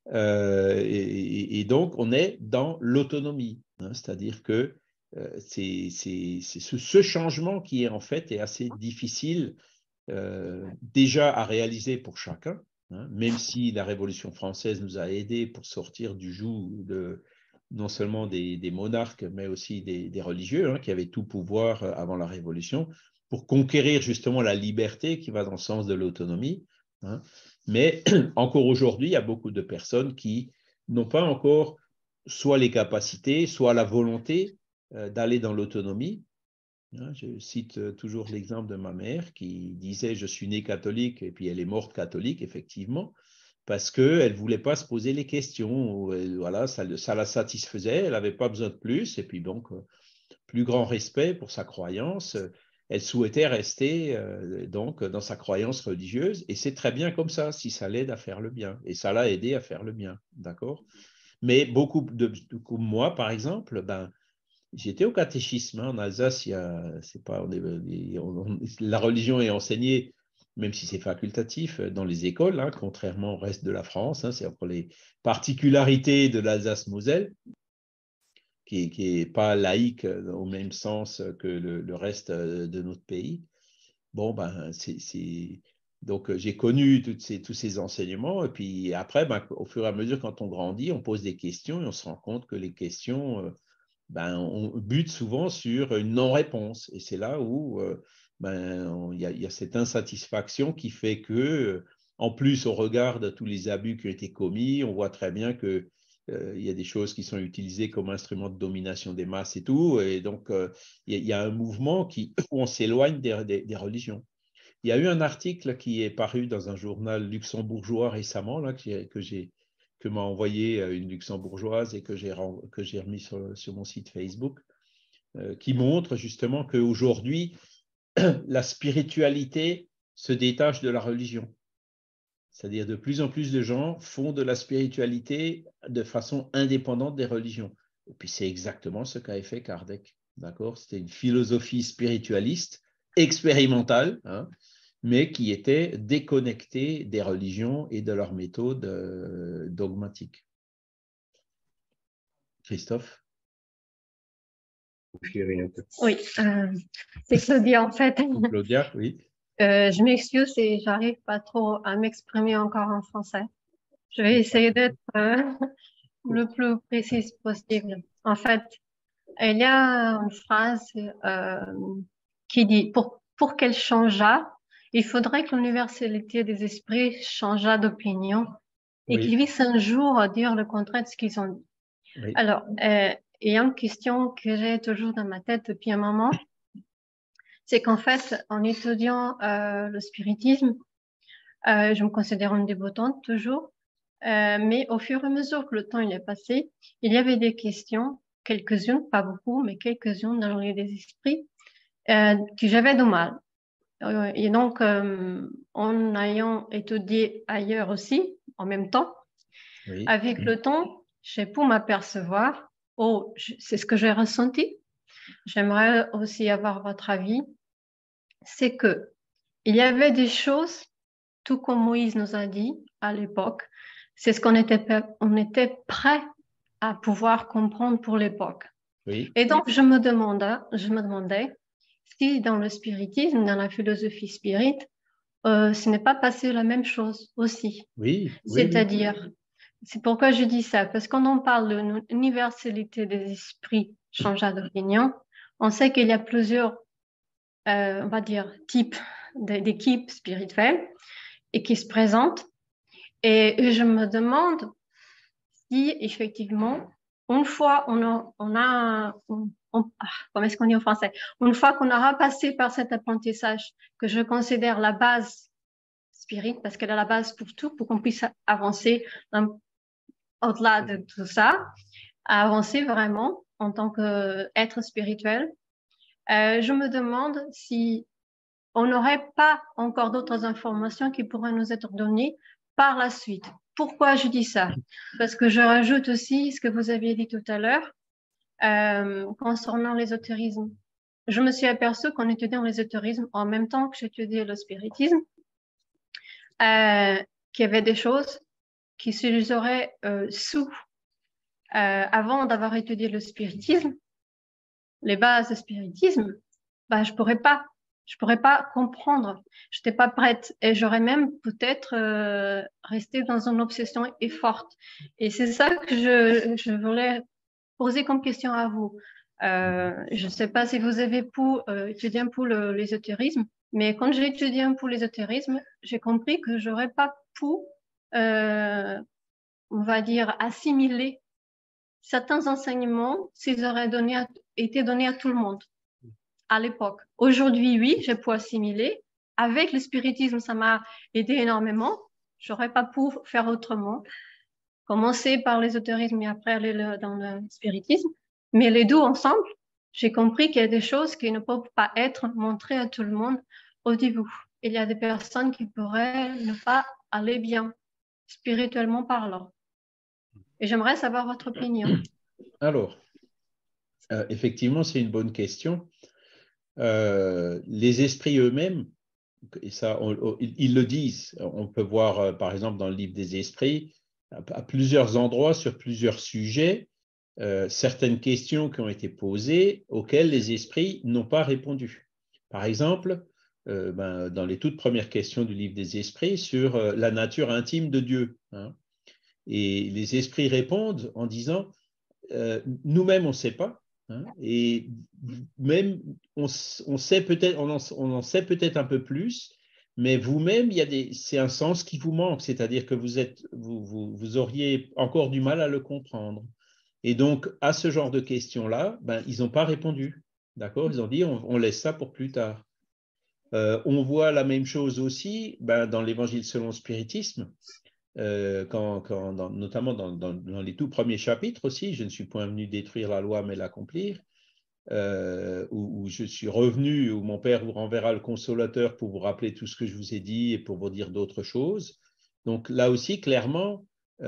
et donc, on est dans l'autonomie, hein, c'est-à-dire que c'est ce changement qui est assez difficile déjà à réaliser pour chacun, hein, même si la Révolution française nous a aidés pour sortir du joug non seulement des monarques, mais aussi des religieux, hein, qui avaient tout pouvoir avant la Révolution, pour conquérir justement la liberté qui va dans le sens de l'autonomie. Hein. Mais encore aujourd'hui, il y a beaucoup de personnes qui n'ont pas encore soit les capacités, soit la volonté d'aller dans l'autonomie. Je cite toujours l'exemple de ma mère qui disait « je suis née catholique » et puis elle est morte catholique, effectivement, parce qu'elle ne voulait pas se poser les questions. Voilà, ça la satisfaisait, elle n'avait pas besoin de plus. Et puis donc, plus grand respect pour sa croyance. Elle souhaitait rester donc dans sa croyance religieuse. Et c'est très bien comme ça, si ça l'aide à faire le bien. Et ça l'a aidé à faire le bien, d'accord ? Mais beaucoup comme moi, par exemple, j'étais au catéchisme, hein, en Alsace. La religion est enseignée, même si c'est facultatif, dans les écoles, hein, contrairement au reste de la France. Hein, c'est entre les particularités de l'Alsace-Moselle, qui n'est pas laïque au même sens que le reste de notre pays. Bon, donc j'ai connu tous ces enseignements. Et puis après, au fur et à mesure, quand on grandit, on pose des questions et on se rend compte que les questions... on bute souvent sur une non-réponse. Et c'est là où il y a cette insatisfaction qui fait que, en plus, au regard de tous les abus qui ont été commis, on voit très bien qu'il y a des choses qui sont utilisées comme instrument de domination des masses et tout. Et donc, il y a un mouvement où on s'éloigne des religions. Il y a eu un article qui est paru dans un journal luxembourgeois récemment, là, que m'a envoyé une luxembourgeoise et que j'ai remis sur mon site Facebook, qui montre justement qu'aujourd'hui, la spiritualité se détache de la religion. C'est-à-dire de plus en plus de gens font de la spiritualité de façon indépendante des religions. Et puis c'est exactement ce qu'a fait Kardec. D'accord ? C'était une philosophie spiritualiste, expérimentale, hein, mais qui étaient déconnectés des religions et de leurs méthodes dogmatiques. Christophe ? Oui, c'est Claudia en fait. Claudia, oui. Je m'excuse et j'arrive pas trop à m'exprimer encore en français. Je vais essayer d'être le plus précise possible. En fait, Il y a une phrase qui dit pour qu'elle changeât, il faudrait que l'universalité des esprits changeât d'opinion et Oui, qu'ils puissent un jour dire le contraire de ce qu'ils ont dit. oui, Alors, il y a une question que j'ai toujours dans ma tête depuis un moment, c'est qu'en fait, en étudiant le spiritisme, je me considère une débutante toujours, mais au fur et à mesure que le temps il est passé, il y avait des questions, quelques-unes, pas beaucoup, mais quelques-unes dans les des esprits, que j'avais du mal. Et donc, en ayant étudié ailleurs aussi, en même temps, oui. avec le temps, j'ai pu m'apercevoir, oh, c'est ce que j'ai ressenti. J'aimerais aussi avoir votre avis. C'est que il y avait des choses, tout comme Moïse nous a dit à l'époque, c'est ce on était prêt à pouvoir comprendre pour l'époque. Oui, Et donc, je me demandais si dans le spiritisme, dans la philosophie spirit, ce n'est pas passé la même chose aussi. oui, oui, oui. C'est-à-dire, c'est pourquoi je dis ça, parce qu'on en parle de l'universalité des esprits changeant d'opinion. On sait qu'il y a plusieurs, on va dire, types d'équipes spirituelles et qui se présentent. Et je me demande si effectivement, une fois comment est-ce qu'on dit en français? Une fois qu'on aura passé par cet apprentissage que je considère la base spirit, parce qu'elle est la base pour tout, pour qu'on puisse avancer au-delà de tout ça, à avancer vraiment en tant qu'être spirituel. Je me demande si on n'aurait pas encore d'autres informations qui pourraient nous être données par la suite. Pourquoi je dis ça? Parce que je rajoute aussi ce que vous aviez dit tout à l'heure concernant l'ésotérisme. Je me suis aperçue qu'en étudiant l'ésotérisme, en même temps que j'étudiais le spiritisme, qu'il y avait des choses qui se les auraient avant d'avoir étudié le spiritisme, les bases du spiritisme, bah, je pourrais pas comprendre. Je n'étais pas prête et j'aurais même peut-être resté dans une obsession et forte. Et c'est ça que je voulais poser comme question à vous. Je ne sais pas si vous avez étudié un peu l'ésotérisme, mais quand j'ai étudié un peu l'ésotérisme, j'ai compris que j'aurais pas pu, on va dire, assimiler certains enseignements s'ils auraient été donnés à tout le monde à l'époque. Aujourd'hui, oui, j'ai pu assimiler. Avec le spiritisme, ça m'a aidé énormément. J'aurais pas pu faire autrement. Commencer par l'ésotérisme et après aller dans le spiritisme. Mais les deux ensemble, j'ai compris qu'il y a des choses qui ne peuvent pas être montrées à tout le monde au début. Il y a des personnes qui pourraient ne pas aller bien, spirituellement parlant. Et j'aimerais savoir votre opinion. Alors, effectivement, c'est une bonne question. Les esprits eux-mêmes, et ça, ils le disent. On peut voir, par exemple, dans le livre des esprits, à plusieurs endroits, sur plusieurs sujets, certaines questions qui ont été posées auxquelles les esprits n'ont pas répondu. Par exemple, dans les toutes premières questions du livre des esprits sur la nature intime de Dieu. Hein. Et les esprits répondent en disant, nous-mêmes, on ne sait pas. Hein, et même, on sait peut-être, on en sait peut-être un peu plus, mais vous-même, c'est un sens qui vous manque, c'est-à-dire que vous auriez encore du mal à le comprendre. Et donc, à ce genre de questions-là, ils n'ont pas répondu. D'accord? Ils ont dit, on laisse ça pour plus tard. On voit la même chose aussi dans l'Évangile selon le spiritisme. Notamment dans les tout premiers chapitres aussi, je ne suis point venu détruire la loi mais l'accomplir, où je suis revenu, où mon Père vous renverra le consolateur pour vous rappeler tout ce que je vous ai dit et pour vous dire d'autres choses. Donc là aussi, clairement,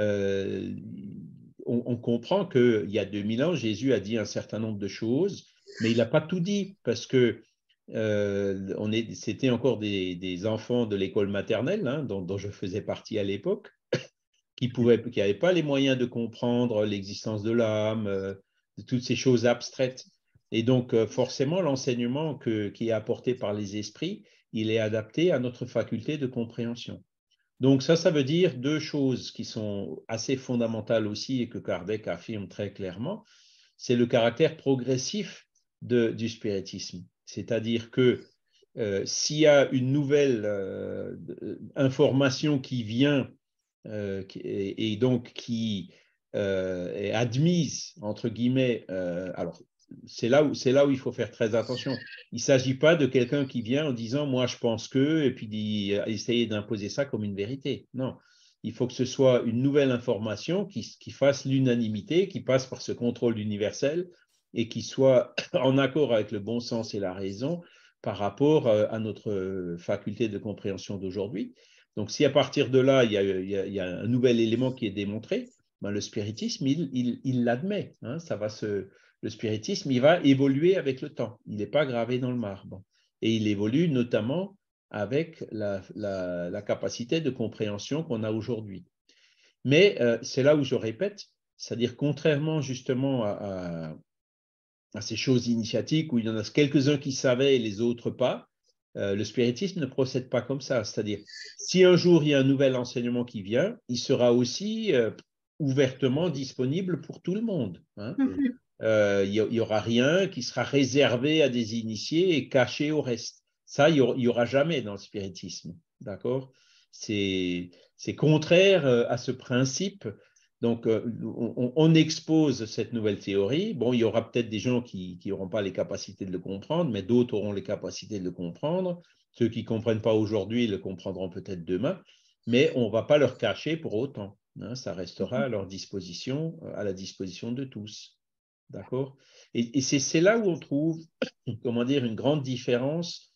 on comprend qu'il y a 2000 ans, Jésus a dit un certain nombre de choses, mais il n'a pas tout dit parce que c'était encore des enfants de l'école maternelle, hein, dont je faisais partie à l'époque, qui n'avaient pas les moyens de comprendre l'existence de l'âme, de toutes ces choses abstraites. Et donc, forcément, l'enseignement qui est apporté par les esprits, il est adapté à notre faculté de compréhension. Donc, ça veut dire deux choses qui sont assez fondamentales aussi et que Kardec affirme très clairement. c'est le caractère progressif du spiritisme. C'est-à-dire que s'il y a une nouvelle information qui vient et donc qui est admise, entre guillemets, alors c'est là où il faut faire très attention. Il ne s'agit pas de quelqu'un qui vient en disant « moi je pense que » et puis essayer d'imposer ça comme une vérité. Non, il faut que ce soit une nouvelle information qui fasse l'unanimité, qui passe par ce contrôle universel et qui soit en accord avec le bon sens et la raison par rapport à notre faculté de compréhension d'aujourd'hui. Donc, si à partir de là, il y a un nouvel élément qui est démontré, ben, le spiritisme, il l'admet. Hein, le spiritisme, il va évoluer avec le temps. Il n'est pas gravé dans le marbre. Et il évolue notamment avec la capacité de compréhension qu'on a aujourd'hui. Mais c'est là où je répète, c'est-à-dire contrairement justement à ces choses initiatiques où il y en a quelques-uns qui savaient et les autres pas, le spiritisme ne procède pas comme ça. C'est-à-dire, si un jour il y a un nouvel enseignement qui vient, il sera aussi ouvertement disponible pour tout le monde. Hein. Il n'y aura rien qui sera réservé à des initiés et caché au reste. Ça, il n'y aura jamais dans le spiritisme. D'accord ? C'est contraire à ce principe. Donc, on expose cette nouvelle théorie. Bon, il y aura peut-être des gens qui n'auront pas les capacités de le comprendre, mais d'autres auront les capacités de le comprendre. Ceux qui ne comprennent pas aujourd'hui le comprendront peut-être demain, mais on ne va pas leur cacher pour autant. Hein, ça restera à leur disposition, à la disposition de tous. D'accord ? Et c'est là où on trouve, comment dire, une grande différence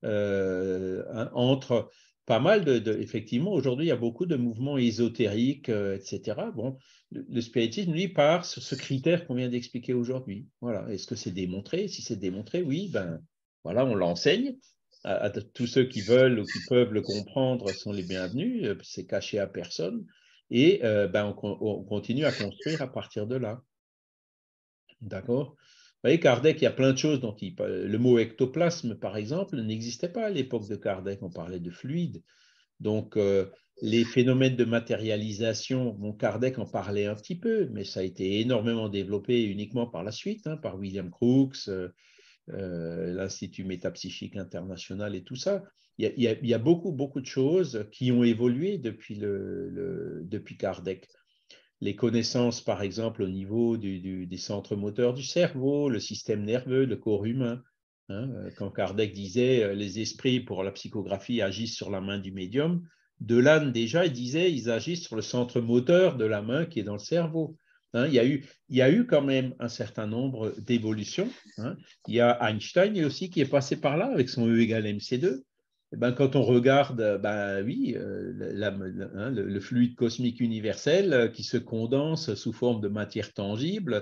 entre pas mal effectivement, aujourd'hui, il y a beaucoup de mouvements ésotériques, etc. Bon, le spiritisme, lui, part sur ce critère qu'on vient d'expliquer aujourd'hui. Voilà. Est-ce que c'est démontré? Si c'est démontré, oui, ben voilà, on l'enseigne. À tous ceux qui veulent ou qui peuvent le comprendre sont les bienvenus. C'est caché à personne. Et ben, on continue à construire à partir de là. D'accord? Vous voyez, Kardec, il y a plein de choses dont le mot ectoplasme, par exemple, n'existait pas à l'époque de Kardec. On parlait de fluide. Donc, les phénomènes de matérialisation, bon, Kardec en parlait un petit peu, mais ça a été énormément développé uniquement par la suite, hein, par William Crookes, l'Institut métapsychique international et tout ça. Il y a beaucoup, beaucoup de choses qui ont évolué depuis Kardec. Les connaissances, par exemple, au niveau des centres moteurs du cerveau, le système nerveux, le corps humain. Hein, quand Kardec disait les esprits pour la psychographie agissent sur la main du médium, Delanne déjà il disait ils agissent sur le centre moteur de la main qui est dans le cerveau. Hein, il y a eu quand même un certain nombre d'évolutions. Hein. Il y a Einstein aussi qui est passé par là avec son E égale MC2. Eh ben, quand on regarde, ben, oui, le fluide cosmique universel qui se condense sous forme de matière tangible,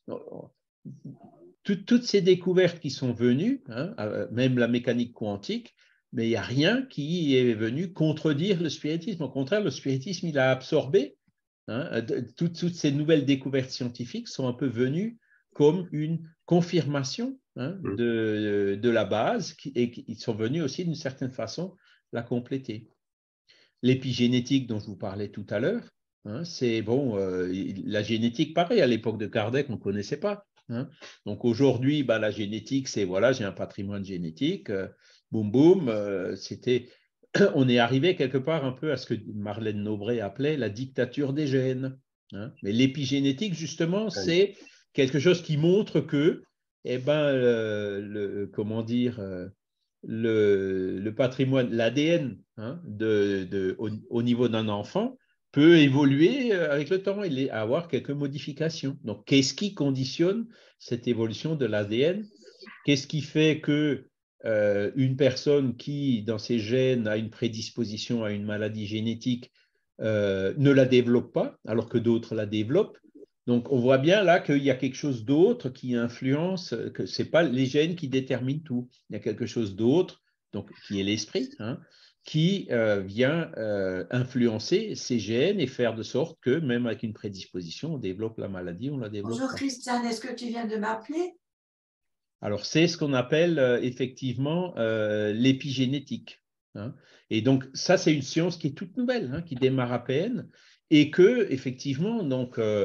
toutes ces découvertes qui sont venues, hein, même la mécanique quantique, mais il n'y a rien qui est venu contredire le spiritisme. Au contraire, le spiritisme, il a absorbé. Hein, toutes ces nouvelles découvertes scientifiques sont un peu venues comme une confirmation, hein, de la base et qui sont venus aussi d'une certaine façon la compléter. L'épigénétique dont je vous parlais tout à l'heure, hein, c'est bon, la génétique, pareil, à l'époque de Kardec, on ne connaissait pas. Hein. Donc aujourd'hui, bah, la génétique, c'est voilà, j'ai un patrimoine génétique, boum boum, on est arrivé quelque part un peu à ce que Marlène Nobré appelait la dictature des gènes. Hein. Mais l'épigénétique, justement, c'est quelque chose qui montre que, eh ben, comment dire, le patrimoine, l'ADN, hein, au niveau d'un enfant peut évoluer avec le temps et avoir quelques modifications. Donc, qu'est-ce qui conditionne cette évolution de l'ADN? Qu'est-ce qui fait que une personne qui, dans ses gènes, a une prédisposition à une maladie génétique ne la développe pas, alors que d'autres la développent? Donc, on voit bien là qu'il y a quelque chose d'autre qui influence, que ce n'est pas les gènes qui déterminent tout. Il y a quelque chose d'autre, donc, qui est l'esprit, hein, qui vient influencer ces gènes et faire de sorte que, même avec une prédisposition, on développe la maladie, on la développe. Bonjour Christiane, est-ce que tu viens de m'appeler? Alors, c'est ce qu'on appelle effectivement l'épigénétique. Hein. Et donc, ça, c'est une science qui est toute nouvelle, hein, qui démarre à peine, et que, effectivement, donc,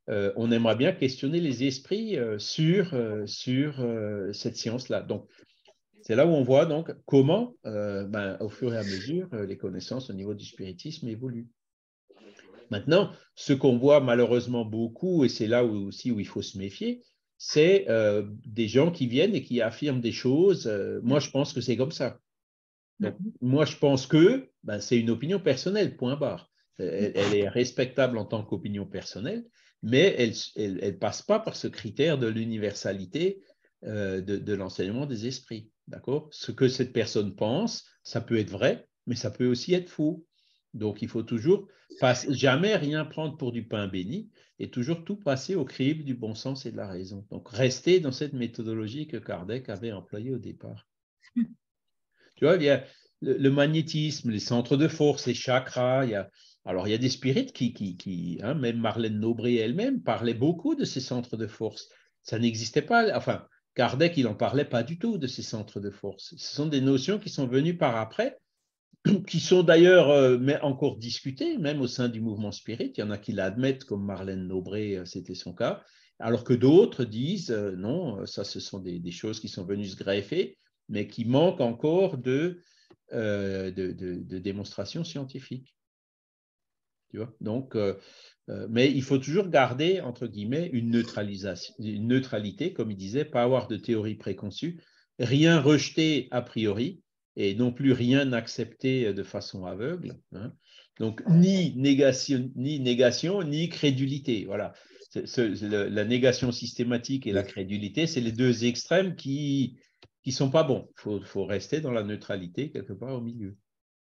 on aimerait bien questionner les esprits sur cette science-là. Donc, c'est là où on voit donc comment, au fur et à mesure, les connaissances au niveau du spiritisme évoluent. Maintenant, ce qu'on voit malheureusement beaucoup, et c'est là aussi où il faut se méfier, c'est des gens qui viennent et qui affirment des choses. Moi, je pense que c'est comme ça. Donc, moi, je pense que c'est une opinion personnelle, point barre. Elle est respectable en tant qu'opinion personnelle, mais elle ne passe pas par ce critère de l'universalité de l'enseignement des esprits. D'accord? Ce que cette personne pense, ça peut être vrai, mais ça peut aussi être faux. Donc, il faut toujours jamais rien prendre pour du pain béni et toujours tout passer au crible du bon sens et de la raison. Donc, rester dans cette méthodologie que Kardec avait employée au départ. Tu vois, il y a le magnétisme, les centres de force, les chakras. Il y a des spirites qui même Marlène Nobré elle-même parlait beaucoup de ces centres de force. Ça n'existait pas. Enfin, Kardec, il n'en parlait pas du tout de ces centres de force. Ce sont des notions qui sont venues par après, qui sont d'ailleurs encore discutées, même au sein du mouvement spirit. Il y en a qui l'admettent, comme Marlène Nobré, c'était son cas, alors que d'autres disent non, ça, ce sont des choses qui sont venues se greffer, mais qui manquent encore de démonstration scientifique. Tu vois? Donc, mais il faut toujours garder, entre guillemets, une neutralité, comme il disait, pas avoir de théorie préconçue, rien rejeter a priori, et non plus rien accepter de façon aveugle. Hein. Donc, ni négation, ni crédulité. Voilà. La négation systématique et la crédulité, c'est les deux extrêmes qui sont pas bons. Il faut rester dans la neutralité quelque part au milieu.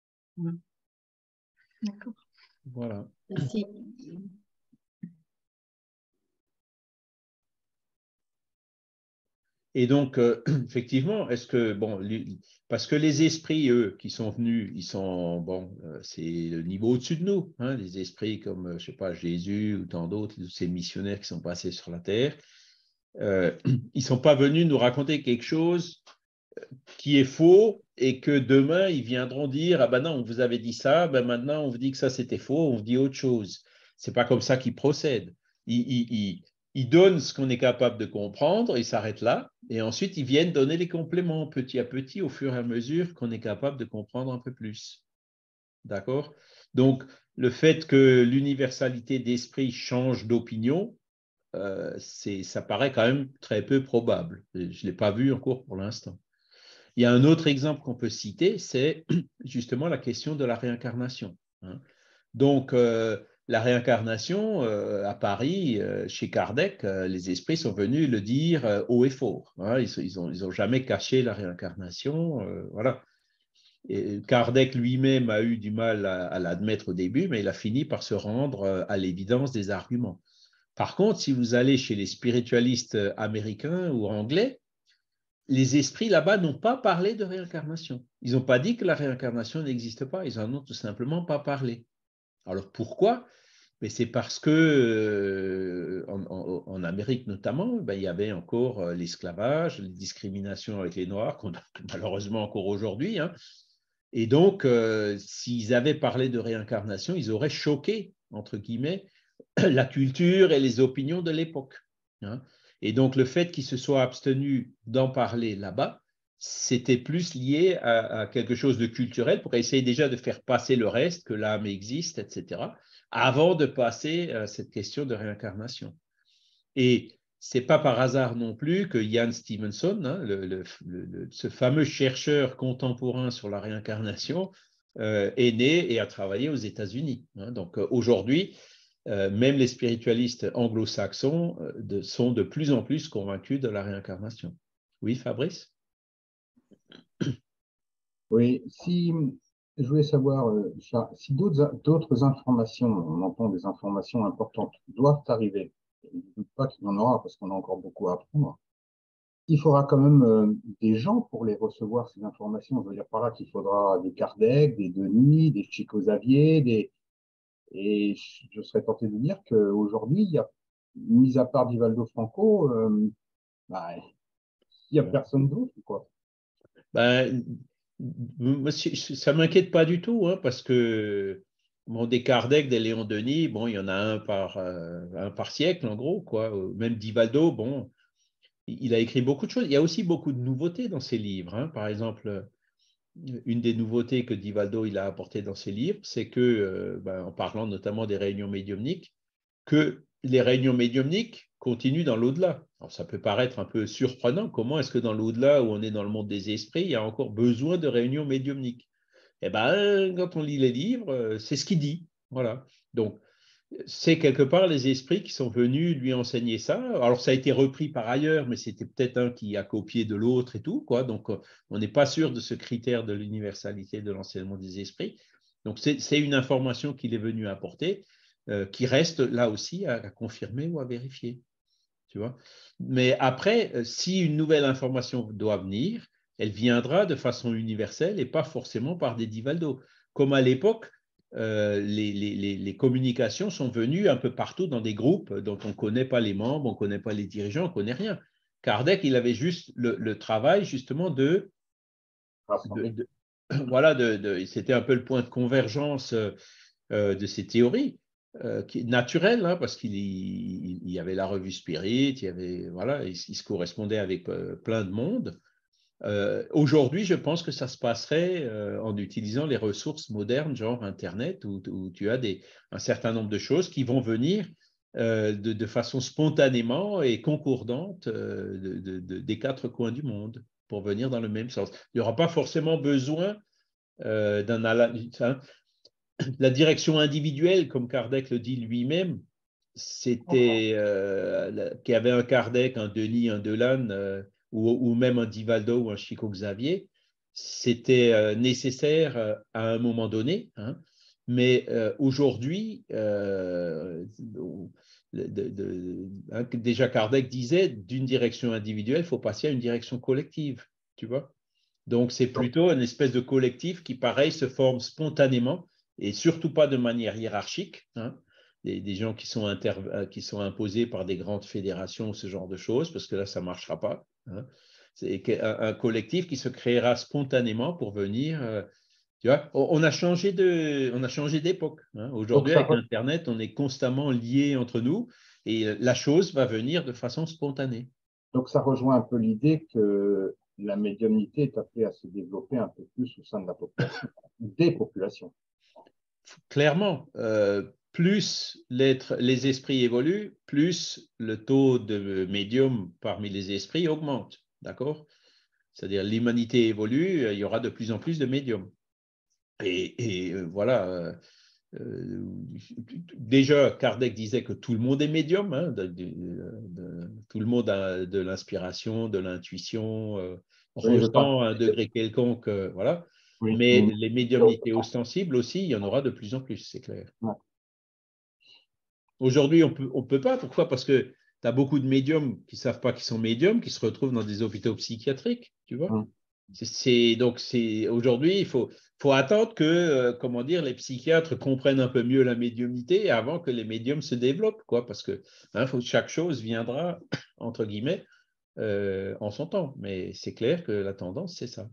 D'accord. Voilà. Merci. Et donc, effectivement, parce que les esprits, eux, qui sont venus, ils sont, c'est le niveau au-dessus de nous, hein, les esprits comme, je sais pas, Jésus ou tant d'autres, ces missionnaires qui sont passés sur la terre, ils ne sont pas venus nous raconter quelque chose qui est faux et que demain, ils viendront dire, ah ben non, on vous avait dit ça, ben maintenant, on vous dit que ça, c'était faux, on vous dit autre chose. Ce n'est pas comme ça qu'ils procèdent. Ils donnent ce qu'on est capable de comprendre, ils s'arrêtent là, et ensuite, ils viennent donner les compléments petit à petit, au fur et à mesure qu'on est capable de comprendre un peu plus. D'accord? Donc, le fait que l'universalité d'esprit change d'opinion, ça paraît quand même très peu probable. Je ne l'ai pas vu encore pour l'instant. Il y a un autre exemple qu'on peut citer, c'est justement la question de la réincarnation. Hein. Donc, la réincarnation, à Paris, chez Kardec, les esprits sont venus le dire haut et fort. Hein. Ils ont jamais caché la réincarnation. Voilà. Et Kardec lui-même a eu du mal à l'admettre au début, mais il a fini par se rendre à l'évidence des arguments. Par contre, si vous allez chez les spiritualistes américains ou anglais, les esprits là-bas n'ont pas parlé de réincarnation. Ils n'ont pas dit que la réincarnation n'existe pas, ils n'en ont tout simplement pas parlé. Alors pourquoi? Mais c'est parce que en Amérique notamment, il y avait encore l'esclavage, les discriminations avec les Noirs, qu'on a malheureusement encore aujourd'hui. Hein. Et donc, s'ils avaient parlé de réincarnation, ils auraient choqué, entre guillemets, la culture et les opinions de l'époque. Hein. Et donc, le fait qu'ils se soient abstenus d'en parler là-bas, c'était plus lié à quelque chose de culturel pour essayer déjà de faire passer le reste, que l'âme existe, etc., avant de passer à cette question de réincarnation. Et ce n'est pas par hasard non plus que Jan Stevenson, hein, ce fameux chercheur contemporain sur la réincarnation, est né et a travaillé aux États-Unis. Hein. Donc aujourd'hui, même les spiritualistes anglo-saxons sont de plus en plus convaincus de la réincarnation. Oui, Fabrice? Oui, je voulais savoir, si d'autres informations, on entend des informations importantes, doivent arriver, je ne doute pas qu'il y en aura parce qu'on a encore beaucoup à apprendre, il faudra quand même des gens pour les recevoir, ces informations. Je veux dire par là qu'il faudra des Kardec, des Denis, des Chico Xavier, et je serais tenté de dire qu'aujourd'hui, il y a, mis à part Divaldo Franco, il n'y a personne d'autre, quoi. Ça ne m'inquiète pas du tout, hein, parce que Bon, des Kardec, des Léon Denis, bon, il y en a un par siècle, en gros, quoi. Même Divaldo, bon, il a écrit beaucoup de choses. Il y a aussi beaucoup de nouveautés dans ses livres, hein. Par exemple, une des nouveautés que Divaldo il a apportées dans ses livres, c'est que, en parlant notamment des réunions médiumniques, que les réunions médiumniques continuent dans l'au-delà. Alors, ça peut paraître un peu surprenant. Comment est-ce que dans l'au-delà, où on est dans le monde des esprits, il y a encore besoin de réunions médiumniques? Eh bien, quand on lit les livres, c'est ce qu'il dit. Voilà. Donc, c'est quelque part les esprits qui sont venus lui enseigner ça. Alors, ça a été repris par ailleurs, mais c'était peut-être un qui a copié de l'autre et tout, quoi. Donc, on n'est pas sûr de ce critère de l'universalité de l'enseignement des esprits. Donc, c'est une information qu'il est venu apporter, qui reste là aussi à confirmer ou à vérifier. Tu vois. Mais après, si une nouvelle information doit venir, elle viendra de façon universelle et pas forcément par des Divaldo. Comme à l'époque, les communications sont venues un peu partout dans des groupes dont on ne connaît pas les membres, on ne connaît pas les dirigeants, on ne connaît rien. Kardec, il avait juste le travail justement voilà, c'était un peu le point de convergence de ces théories. Qui est naturel, hein, parce qu'il y avait la revue Spirit, voilà, il se correspondait avec plein de monde. Aujourd'hui, je pense que ça se passerait en utilisant les ressources modernes, genre Internet, où tu as un certain nombre de choses qui vont venir de façon spontanément et concordante des quatre coins du monde pour venir dans le même sens. Il n'y aura pas forcément besoin la direction individuelle, comme Kardec le dit lui-même, c'était qu'il y avait un Kardec, un Denis, un Delane, ou même un Divaldo ou un Chico Xavier, c'était nécessaire à un moment donné, hein. Mais aujourd'hui, déjà Kardec disait, d'une direction individuelle, il faut passer à une direction collective, tu vois. Donc, c'est plutôt une espèce de collectif qui, pareil, se forme spontanément et surtout pas de manière hiérarchique, hein. Des gens qui sont imposés par des grandes fédérations, ce genre de choses, parce que là, ça ne marchera pas, hein. C'est un collectif qui se créera spontanément pour venir. Tu vois, on a changé d'époque, hein. Aujourd'hui, avec Internet, on est constamment liés entre nous et la chose va venir de façon spontanée. Donc, ça rejoint un peu l'idée que la médiumnité est appelée à se développer un peu plus au sein de la population, des populations. Clairement, plus les esprits évoluent, plus le taux de médium parmi les esprits augmente, d'accord? C'est-à-dire l'humanité évolue, il y aura de plus en plus de médiums. Et voilà, déjà Kardec disait que tout le monde est médium, hein, tout le monde a de l'inspiration, de l'intuition, ressent à un degré quelconque, voilà. Oui, mais les médiumnités ostensibles aussi, il y en aura de plus en plus, c'est clair. Ouais. Aujourd'hui, on peut pas. Pourquoi? Parce que tu as beaucoup de médiums qui ne savent pas qu'ils sont médiums, qui se retrouvent dans des hôpitaux psychiatriques, tu vois. Donc, aujourd'hui, il faut attendre que, comment dire, les psychiatres comprennent un peu mieux la médiumnité avant que les médiums se développent, quoi. Parce que chaque chose viendra, entre guillemets, en son temps. Mais c'est clair que la tendance, c'est ça.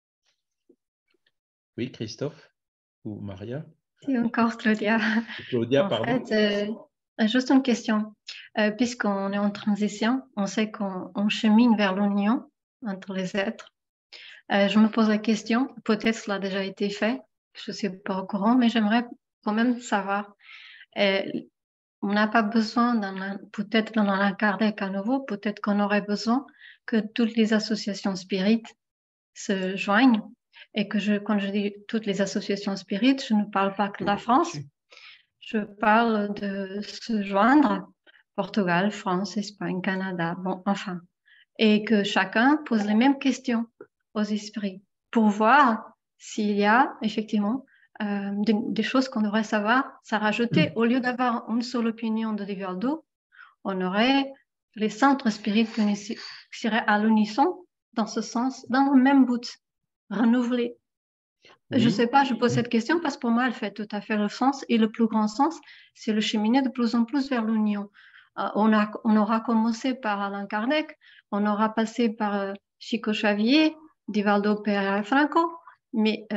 Oui, Christophe ou Maria? C'est encore Claudia. Claudia, en pardon. fait, juste une question. Puisqu'on est en transition, on sait qu'on chemine vers l'union entre les êtres. Je me pose la question, peut-être cela a déjà été fait, je ne suis pas au courant, mais j'aimerais quand même savoir. On n'a pas besoin, peut-être dans un Kardec à nouveau, peut-être qu'on aurait besoin que toutes les associations spirites se joignent. Et que quand je dis toutes les associations spirites, je ne parle pas que de la France, je parle de se joindre, Portugal, France, Espagne, Canada, bon, enfin. Et que chacun pose les mêmes questions aux esprits pour voir s'il y a effectivement des choses qu'on devrait savoir, ça rajouter. Au lieu d'avoir une seule opinion de Divaldo, on aurait les centres spirituels qui seraient à l'unisson dans ce sens, dans le même but, renouvelé. Oui. Je ne sais pas, je pose cette question parce que pour moi, elle fait tout à fait le sens. Et le plus grand sens, c'est le cheminer de plus en plus vers l'union. On aura commencé par Alain Kardec, on aura passé par Chico Xavier, Divaldo Pereira Franco, mais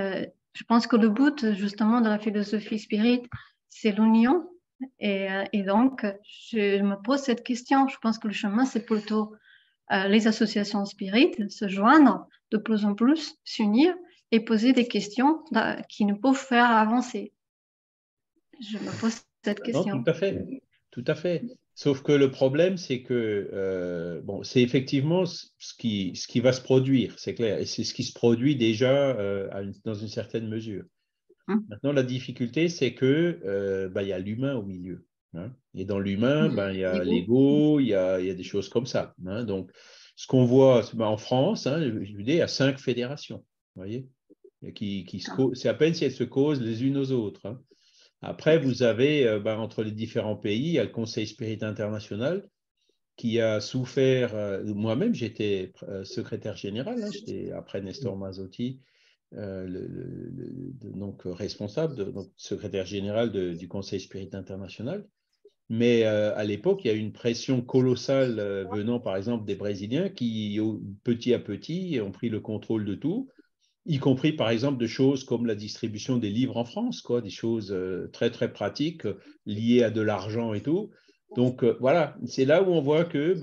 Je pense que le but, justement, de la philosophie spirit, c'est l'union. Et donc, je me pose cette question. Je pense que le chemin, c'est plutôt les associations spirites se joindre de plus en plus, s'unir et poser des questions qui nous peuvent faire avancer. Je me pose cette question. Non, tout à fait. Tout à fait. Sauf que le problème, c'est que bon, c'est effectivement ce qui va se produire, c'est clair. Et c'est ce qui se produit déjà dans une certaine mesure. Maintenant, la difficulté, c'est que il y a l'humain au milieu. Hein. Et dans l'humain, il y a l'ego, il y a des choses comme ça. Hein. Donc, ce qu'on voit en France, hein, il y a 5 fédérations. Vous voyez, c'est à peine si elles se causent les unes aux autres. Hein. Après, vous avez, entre les différents pays, il y a le Conseil Spirit International qui a souffert. Moi-même, j'étais secrétaire général, hein, après Nestor Mazzotti, donc responsable, donc secrétaire général du Conseil Spirit International. Mais à l'époque, il y a eu une pression colossale venant, par exemple, des Brésiliens qui, petit à petit, ont pris le contrôle de tout, y compris, par exemple, de choses comme la distribution des livres en France, quoi, des choses très, très pratiques liées à de l'argent et tout. Donc, voilà, c'est là où on voit que,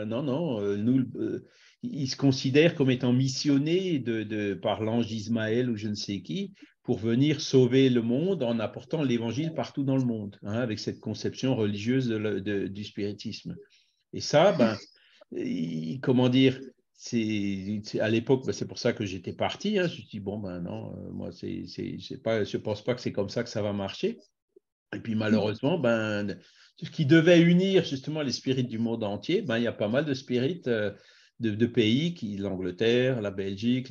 ils se considèrent comme étant missionnés par l'ange Ismaël ou je ne sais qui pour venir sauver le monde en apportant l'évangile partout dans le monde, hein, avec cette conception religieuse du spiritisme. Et ça, comment dire, à l'époque, c'est pour ça que j'étais parti. Hein. Je me suis dit, bon, non, moi, je ne pense pas que c'est comme ça que ça va marcher. Et puis, malheureusement, ce qui devait unir justement les spirites du monde entier, il y a pas mal de spirites de pays, l'Angleterre, la Belgique,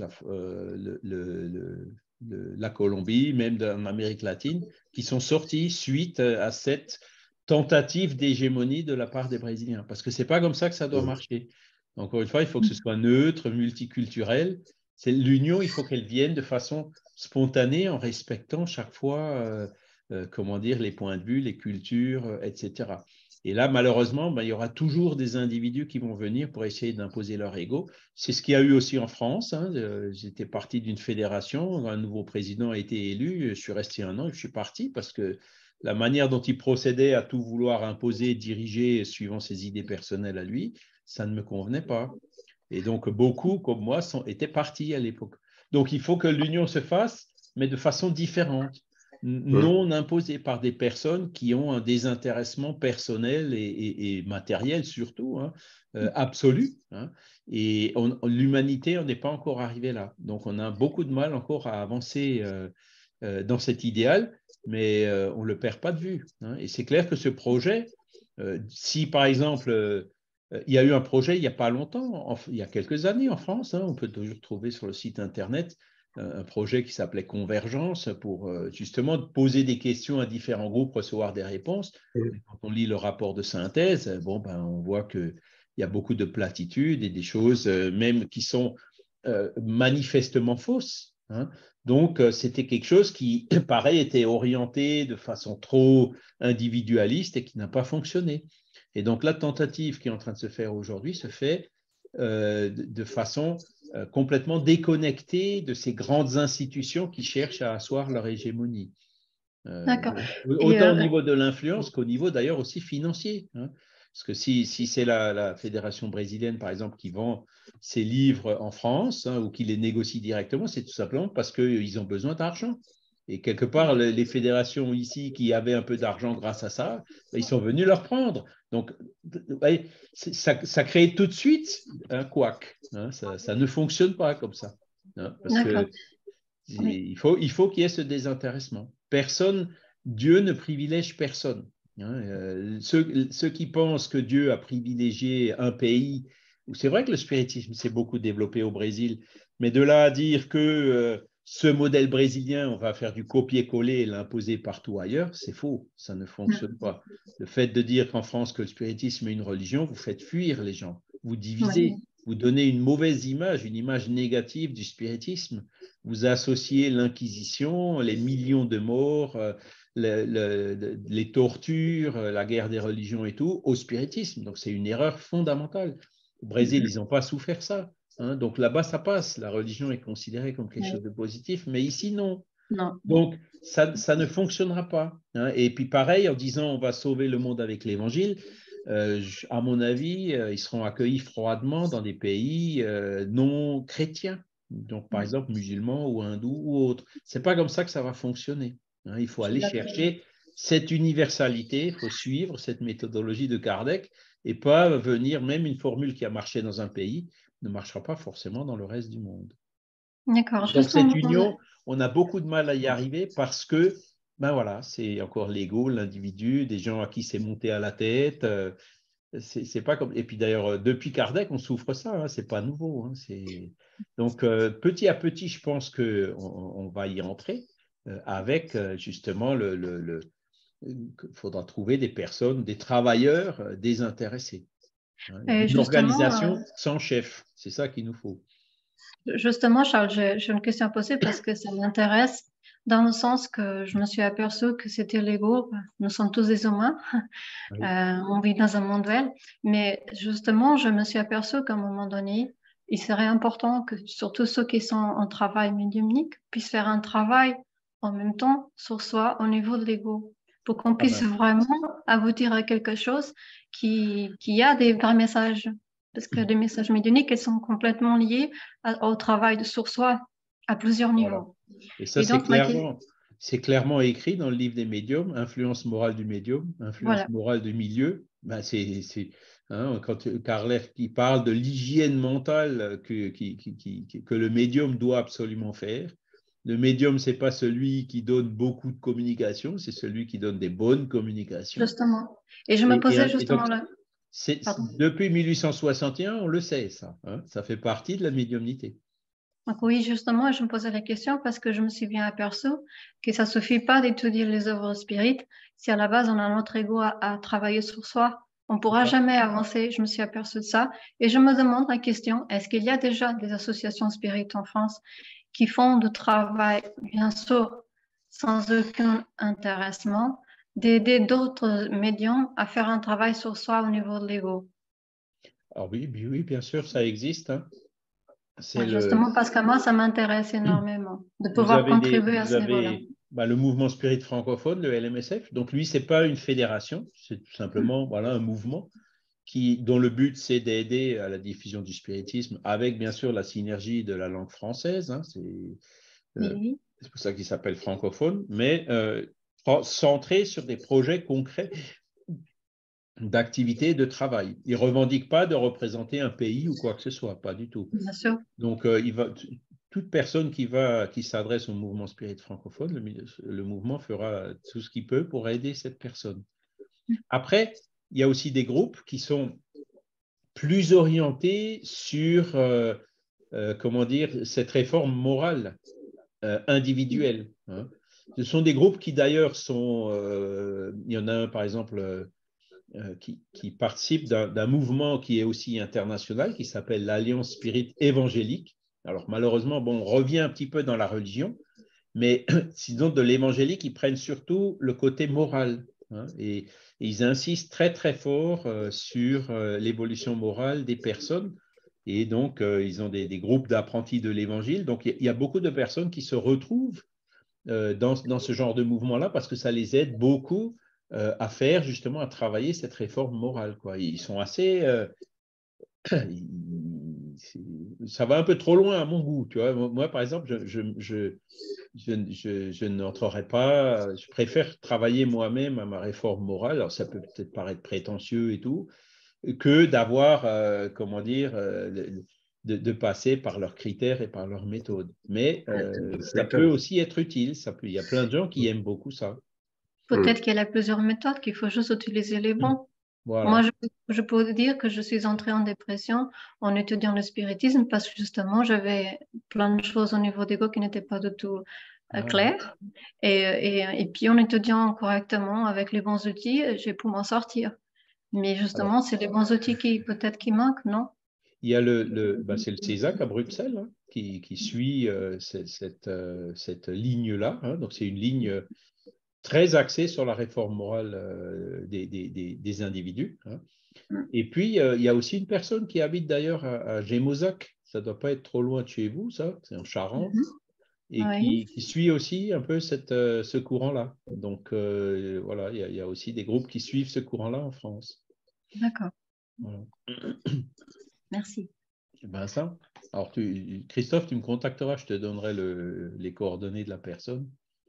la Colombie, même en Amérique latine, qui sont sortis suite à cette tentative d'hégémonie de la part des Brésiliens. Parce que ce n'est pas comme ça que ça doit marcher. Encore une fois, il faut que ce soit neutre, multiculturel. L'union, il faut qu'elle vienne de façon spontanée en respectant chaque fois les points de vue, les cultures, etc. Et là, malheureusement, il y aura toujours des individus qui vont venir pour essayer d'imposer leur ego. C'est ce qu'il y a eu aussi en France. Hein. J'étais parti d'une fédération, un nouveau président a été élu, je suis resté 1 an et je suis parti parce que la manière dont il procédait à tout vouloir imposer, diriger suivant ses idées personnelles à lui, ça ne me convenait pas. Et donc, beaucoup, comme moi, étaient partis à l'époque. Donc, il faut que l'union se fasse, mais de façon différente, non imposée par des personnes qui ont un désintéressement personnel et matériel surtout, hein, absolu. Hein. Et l'humanité, on n'est pas encore arrivé là. Donc, on a beaucoup de mal encore à avancer dans cet idéal, mais on ne le perd pas de vue. Hein. Et c'est clair que ce projet, si par exemple, il y a eu un projet il n'y a pas longtemps, il y a quelques années en France, hein, on peut toujours trouver sur le site internet un projet qui s'appelait Convergence pour justement poser des questions à différents groupes, recevoir des réponses. Et quand on lit le rapport de synthèse, on voit qu'il y a beaucoup de platitudes et des choses même qui sont manifestement fausses. Hein. Donc, c'était quelque chose qui, pareil, était orienté de façon trop individualiste et qui n'a pas fonctionné. Et donc, la tentative qui est en train de se faire aujourd'hui se fait de façon complètement déconnectée de ces grandes institutions qui cherchent à asseoir leur hégémonie. D'accord. Autant au niveau de l'influence qu'au niveau d'ailleurs aussi financier. Hein. Parce que si c'est la fédération brésilienne, par exemple, qui vend ses livres en France ou qui les négocie directement, c'est tout simplement parce qu'ils ont besoin d'argent. Et quelque part, les fédérations ici qui avaient un peu d'argent grâce à ça, ils sont venus leur prendre. Donc, ça crée tout de suite un couac. Hein, ça ne fonctionne pas comme ça. Hein, parce que il faut qu'il y ait ce désintéressement. Dieu ne privilège personne. Hein, ceux qui pensent que Dieu a privilégié un pays, c'est vrai que le spiritisme s'est beaucoup développé au Brésil, mais de là à dire que ce modèle brésilien, on va faire du copier-coller et l'imposer partout ailleurs, c'est faux, ça ne fonctionne pas. Le fait de dire qu'en France que le spiritisme est une religion, vous faites fuir les gens, vous divisez, vous donnez une mauvaise image, une image négative du spiritisme, vous associez l'Inquisition, les millions de morts, les tortures, la guerre des religions et tout, au spiritisme. Donc c'est une erreur fondamentale. Au Brésil, ils n'ont pas souffert ça. Hein, donc là-bas, ça passe. La religion est considérée comme quelque chose de positif, mais ici, non. Non. Donc, ça ne fonctionnera pas. Hein. Et puis pareil, en disant on va sauver le monde avec l'Évangile, à mon avis, ils seront accueillis froidement dans des pays non chrétiens, donc par exemple musulmans ou hindous ou autres. Ce n'est pas comme ça que ça va fonctionner. Hein. Il faut aller chercher cette universalité, il faut suivre cette méthodologie de Kardec et pas venir, même une formule qui a marché dans un pays, ne marchera pas forcément dans le reste du monde. D'accord. Donc cette union, on a beaucoup de mal à y arriver parce que, ben voilà, c'est encore l'ego, l'individu, des gens à qui c'est monté à la tête. C'est pas comme. Et puis d'ailleurs, depuis Kardec, on souffre ça, hein, c'est pas nouveau. Hein, donc petit à petit, je pense qu'on va y entrer avec justement il faudra trouver des personnes, des travailleurs désintéressés. Hein, une organisation sans chef, c'est ça qu'il nous faut. Justement, Charles, j'ai une question à poser parce que ça m'intéresse dans le sens que je me suis aperçue que c'était l'ego. Nous sommes tous des humains. Oui. On vit dans un monde duel. Mais justement, je me suis aperçue qu'à un moment donné, il serait important que surtout ceux qui sont en travail médiumnique puissent faire un travail en même temps sur soi au niveau de l'ego pour qu'on puisse vraiment aboutir à quelque chose qui a des vrais messages. Parce que les messages médiumniques, ils sont complètement liés au travail sur soi à plusieurs niveaux. Voilà. Et ça, c'est clairement écrit dans le livre des médiums, influence morale du médium, influence morale du milieu. Ben quand Kardec il parle de l'hygiène mentale que le médium doit absolument faire. Le médium, ce n'est pas celui qui donne beaucoup de communication, c'est celui qui donne des bonnes communications. Justement. Et je me posais justement là. Depuis 1861, on le sait, ça. Hein, ça fait partie de la médiumnité. Donc oui, justement, je me posais la question parce que je me suis bien aperçue que ça ne suffit pas d'étudier les œuvres spirites. Si à la base, on a notre ego à travailler sur soi, on ne pourra jamais avancer. Je me suis aperçue de ça. Et je me demande la question, est-ce qu'il y a déjà des associations spirites en France qui font du travail, bien sûr, sans aucun intéressement, d'aider d'autres médiums à faire un travail sur soi au niveau de l'ego? Ah oui, bien sûr, ça existe. Hein. Justement, parce que moi, ça m'intéresse énormément de pouvoir contribuer à ce niveau-là. Le mouvement spirit francophone, le LMSF. Donc, lui, ce n'est pas une fédération, c'est tout simplement un mouvement dont le but, c'est d'aider à la diffusion du spiritisme avec, bien sûr, la synergie de la langue française. Hein, c'est pour ça qu'il s'appelle francophone, mais centré sur des projets concrets d'activité et de travail. Il ne revendique pas de représenter un pays ou quoi que ce soit, pas du tout. Bien sûr. Donc, toute personne qui s'adresse au mouvement spirit francophone, le mouvement fera tout ce qu'il peut pour aider cette personne. Après, il y a aussi des groupes qui sont plus orientés sur, cette réforme morale individuelle. Hein. Ce sont des groupes qui d'ailleurs sont, il y en a un par exemple qui participe d'un mouvement qui est aussi international, qui s'appelle l'Alliance Spirit Évangélique. Alors malheureusement, on revient un petit peu dans la religion, mais sinon de l'évangélique, ils prennent surtout le côté moral. Hein, et ils insistent très très fort sur l'évolution morale des personnes. Et donc, ils ont des groupes d'apprentis de l'évangile. Donc, il y a beaucoup de personnes qui se retrouvent dans ce genre de mouvement-là parce que ça les aide beaucoup à faire, justement, à travailler cette réforme morale. Quoi. Ils sont assez... ça va un peu trop loin à mon goût. Tu vois. Moi, par exemple, je n'entrerai pas... Je préfère travailler moi-même à ma réforme morale. Alors, ça peut peut-être paraître prétentieux et tout, que d'avoir, de passer par leurs critères et par leurs méthodes. Mais ça peut aussi être utile. Il y a plein de gens qui aiment beaucoup ça. Peut-être qu'il y a plusieurs méthodes, qu'il faut juste utiliser les bons. Voilà. Moi, je peux dire que je suis entrée en dépression en étudiant le spiritisme parce que justement, j'avais plein de choses au niveau d'ego qui n'étaient pas du tout claires. Et puis, en étudiant correctement avec les bons outils, j'ai pu m'en sortir. Mais justement, c'est les bons outils qui manquent, non? Il y a c'est le CESAC à Bruxelles hein, qui suit cette ligne-là. Hein. Donc, c'est une ligne très axée sur la réforme morale des individus. Hein. Et puis, il y a aussi une personne qui habite d'ailleurs à Gémozac. Ça ne doit pas être trop loin de chez vous, ça. C'est en Charente. et Oui. qui suit aussi un peu ce courant-là. Donc, voilà, il y a aussi des groupes qui suivent ce courant-là en France. D'accord. Voilà. Merci. Ben ça. Alors, Christophe, tu me contacteras, je te donnerai les coordonnées de la personne.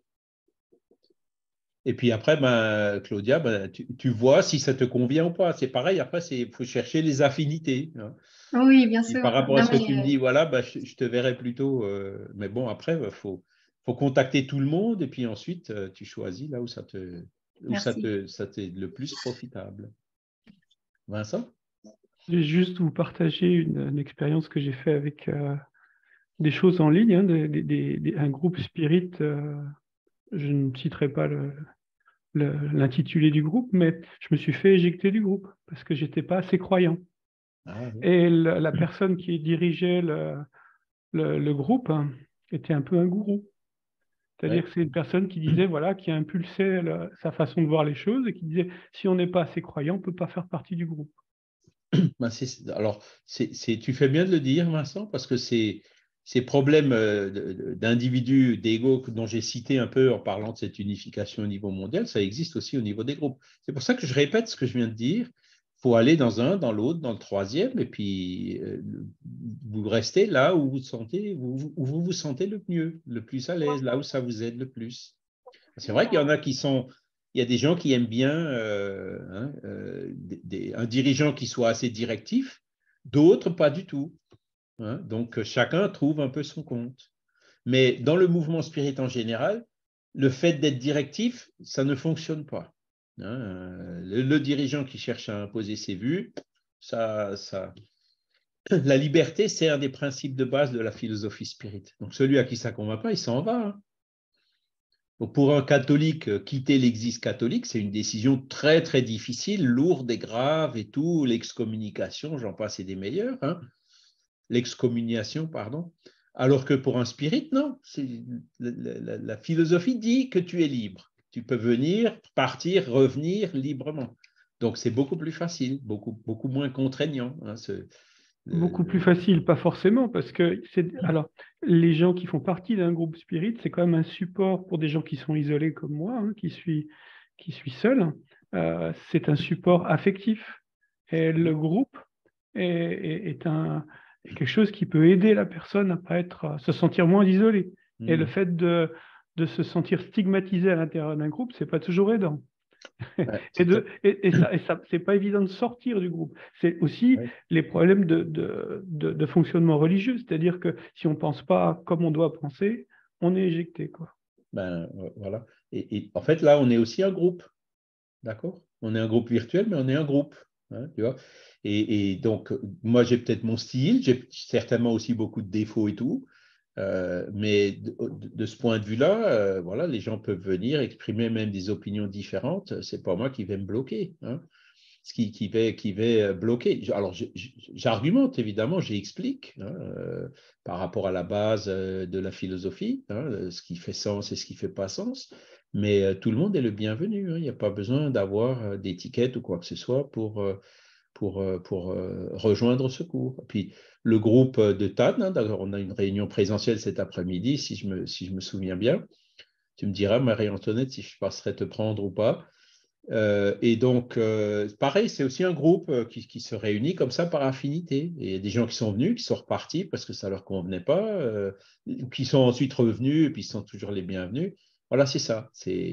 Et puis après, ben, Claudia, ben, tu vois si ça te convient ou pas. C'est pareil, après, il faut chercher les affinités. Hein. Oui, bien Et sûr. par rapport à Non, ce que mais, tu me dis, voilà, ben, je te verrai plutôt. Mais bon, après, il faut contacter tout le monde et puis ensuite, tu choisis là où ça t'est le plus profitable. Vincent? Je vais juste vous partager une expérience que j'ai fait avec des choses en ligne, hein, un groupe spirit. Je ne citerai pas l'intitulé du groupe, mais je me suis fait éjecter du groupe parce que j'étais pas assez croyant. Ah, oui. Et la personne qui dirigeait le groupe hein, était un peu un gourou. C'est-à-dire Ouais. que c'est une personne qui disait, voilà, qui impulsait sa façon de voir les choses et qui disait, si on n'est pas assez croyant, on ne peut pas faire partie du groupe. Ben, tu fais bien de le dire, Vincent, parce que ces problèmes d'individus, d'ego dont j'ai cité un peu en parlant de cette unification au niveau mondial, ça existe aussi au niveau des groupes. C'est pour ça que je répète ce que je viens de dire. Il faut aller dans un, dans l'autre, dans le troisième, et puis vous restez là où vous sentez le mieux, le plus à l'aise, là où ça vous aide le plus. C'est vrai qu'il y en a il y a des gens qui aiment bien un dirigeant qui soit assez directif, d'autres pas du tout. Hein. Donc chacun trouve un peu son compte. Mais dans le mouvement spirit en général, le fait d'être directif, ça ne fonctionne pas. Hein. Le dirigeant qui cherche à imposer ses vues, la liberté, c'est un des principes de base de la philosophie spirit. Donc celui à qui ça ne convainc pas, il s'en va. Hein. Donc pour un catholique, quitter l'Église catholique, c'est une décision très, très difficile, lourde et grave et tout, l'excommunication, j'en passe et des meilleurs, hein. L'excommuniation, pardon. Alors que pour un spirit, non. La philosophie dit que tu es libre. Tu peux venir, partir, revenir librement. Donc c'est beaucoup plus facile, beaucoup, beaucoup moins contraignant. Hein, Beaucoup plus facile, pas forcément, parce que alors les gens qui font partie d'un groupe spirit, c'est quand même un support pour des gens qui sont isolés comme moi, hein, qui suis seul. C'est un support affectif. Et le groupe est quelque chose qui peut aider la personne à pas à se sentir moins isolée. Et le fait de se sentir stigmatisé à l'intérieur d'un groupe, c'est pas toujours aidant. Ouais, Et ça c'est pas évident de sortir du groupe. C'est aussi ouais. les problèmes de fonctionnement religieux, c'est-à-dire que si on pense pas comme on doit penser, on est éjecté, quoi. Ben, voilà. Et en fait, là, on est aussi un groupe. D'accord? On est un groupe virtuel, mais on est un groupe. Hein, tu vois? Et donc, moi, j'ai peut-être mon style, j'ai certainement aussi beaucoup de défauts et tout. Mais de ce point de vue-là, voilà, les gens peuvent venir exprimer même des opinions différentes. C'est pas moi qui vais me bloquer. Hein. Ce qui va bloquer. Alors, j'argumente évidemment, j'explique hein, par rapport à la base de la philosophie, hein, ce qui fait sens et ce qui fait pas sens. Mais tout le monde est le bienvenu. Hein. Il n'y a pas besoin d'avoir d'étiquette ou quoi que ce soit pour rejoindre ce cours. Puis le groupe de TAD, hein, on a une réunion présentielle cet après-midi, si je me souviens bien. Tu me diras, Marie-Antoinette, si je passerai te prendre ou pas. Et donc, pareil, c'est aussi un groupe qui se réunit comme ça par affinité. Et il y a des gens qui sont venus, qui sont repartis parce que ça ne leur convenait pas, qui sont ensuite revenus et puis sont toujours les bienvenus. Voilà, c'est ça.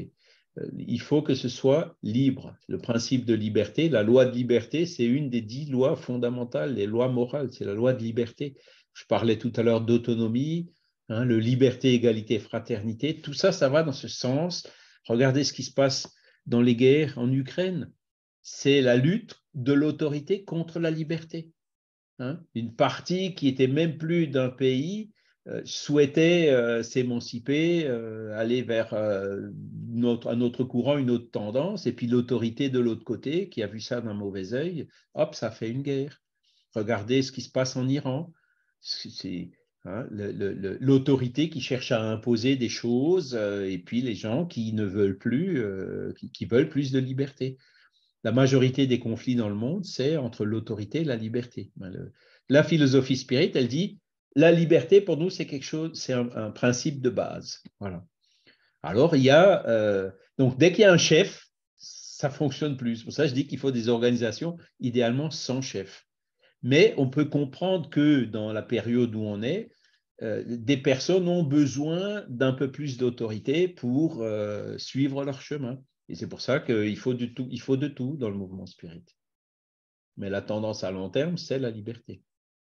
Il faut que ce soit libre. Le principe de liberté, la loi de liberté, c'est une des 10 lois fondamentales, les lois morales, c'est la loi de liberté. Je parlais tout à l'heure d'autonomie, hein, le liberté, égalité, fraternité. Tout ça, ça va dans ce sens. Regardez ce qui se passe dans les guerres en Ukraine, c'est la lutte de l'autorité contre la liberté. Hein? Une partie qui était même plus d'un pays souhaitait s'émanciper, aller vers un autre courant, une autre tendance, et puis l'autorité de l'autre côté, qui a vu ça d'un mauvais œil, hop, ça fait une guerre. Regardez ce qui se passe en Iran. C'est hein, l'autorité qui cherche à imposer des choses et puis les gens qui ne veulent plus, qui veulent plus de liberté. La majorité des conflits dans le monde, c'est entre l'autorité et la liberté. La philosophie spirit, elle dit la liberté, pour nous, c'est quelque chose, c'est un principe de base. Voilà. Alors, il y a, donc, dès qu'il y a un chef, ça ne fonctionne plus. C'est pour ça que je dis qu'il faut des organisations, idéalement sans chef. Mais on peut comprendre que dans la période où on est, des personnes ont besoin d'un peu plus d'autorité pour suivre leur chemin. Et c'est pour ça qu'il faut de tout dans le mouvement spirit. Mais la tendance à long terme, c'est la liberté.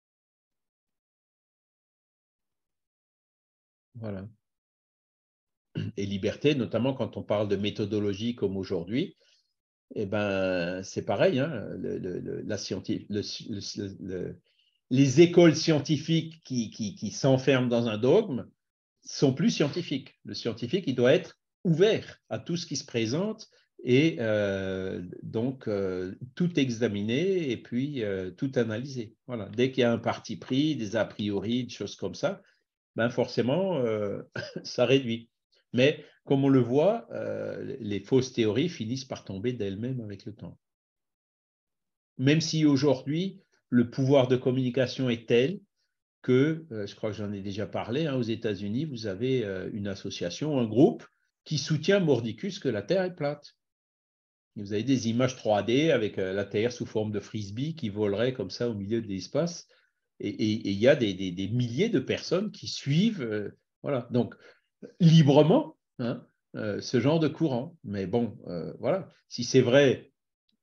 Voilà. Et liberté, notamment quand on parle de méthodologie comme aujourd'hui, eh ben, c'est pareil. Hein, les écoles scientifiques qui s'enferment dans un dogme sont plus scientifiques. Le scientifique, il doit être ouvert à tout ce qui se présente et donc tout examiner et puis tout analyser. Voilà. Dès qu'il y a un parti pris, des a priori, des choses comme ça, ben forcément, ça réduit. Mais comme on le voit, les fausses théories finissent par tomber d'elles-mêmes avec le temps. Même si aujourd'hui, le pouvoir de communication est tel que, je crois que j'en ai déjà parlé, hein, aux États-Unis, vous avez une association, un groupe qui soutient mordicus que la Terre est plate. Et vous avez des images 3D avec la Terre sous forme de frisbee qui volerait comme ça au milieu de l'espace. Et il y a des milliers de personnes qui suivent, voilà. Donc, librement, hein, ce genre de courant. Mais bon, voilà, si c'est vrai,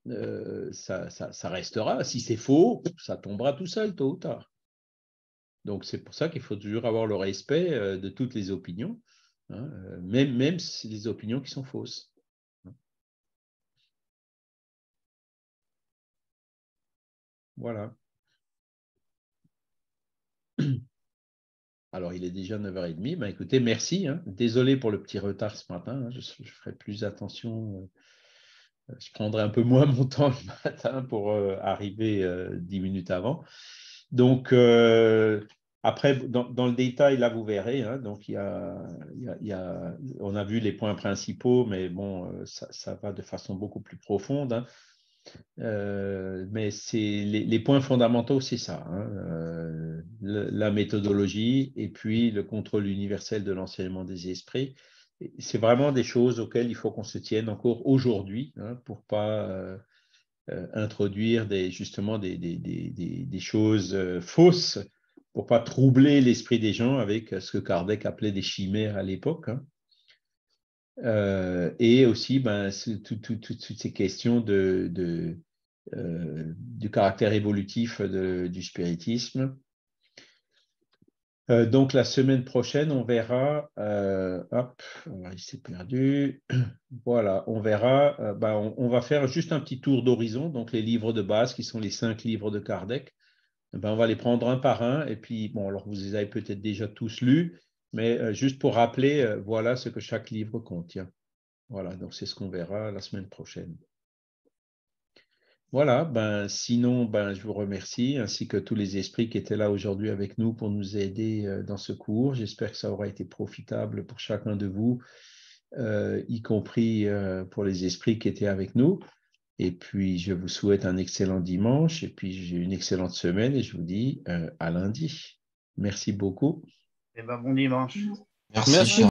ça restera. Si c'est faux, ça tombera tout seul, tôt ou tard. Donc, c'est pour ça qu'il faut toujours avoir le respect de toutes les opinions, hein, même les opinions qui sont fausses. Voilà. Alors, il est déjà 9h30. Ben, écoutez, merci. Hein. Désolé pour le petit retard ce matin. Hein. Je ferai plus attention. Je prendrai un peu moins mon temps le matin pour arriver 10 minutes avant. Donc, après, dans le détail, là, vous verrez. Hein, donc, on a vu les points principaux, mais bon, ça va de façon beaucoup plus profonde. Hein. Mais les points fondamentaux, c'est ça. Hein, la méthodologie et puis le contrôle universel de l'enseignement des esprits. C'est vraiment des choses auxquelles il faut qu'on se tienne encore aujourd'hui, hein, pour ne pas introduire justement des choses fausses, pour ne pas troubler l'esprit des gens avec ce que Kardec appelait des chimères à l'époque. Hein. Et aussi ben, toutes ces questions du caractère évolutif du spiritisme. Donc, la semaine prochaine, on verra, hop, il s'est perdu, voilà, on verra, on va faire juste un petit tour d'horizon, donc les livres de base qui sont les 5 livres de Kardec, on va les prendre un par un, et puis, bon, alors vous les avez peut-être déjà tous lus, mais juste pour rappeler, voilà ce que chaque livre contient. Voilà, donc c'est ce qu'on verra la semaine prochaine. Voilà, sinon, je vous remercie, ainsi que tous les esprits qui étaient là aujourd'hui avec nous pour nous aider dans ce cours. J'espère que ça aura été profitable pour chacun de vous, y compris pour les esprits qui étaient avec nous. Et puis, je vous souhaite un excellent dimanche, et puis j'ai une excellente semaine, et je vous dis à lundi. Merci beaucoup. Et bon dimanche. Merci.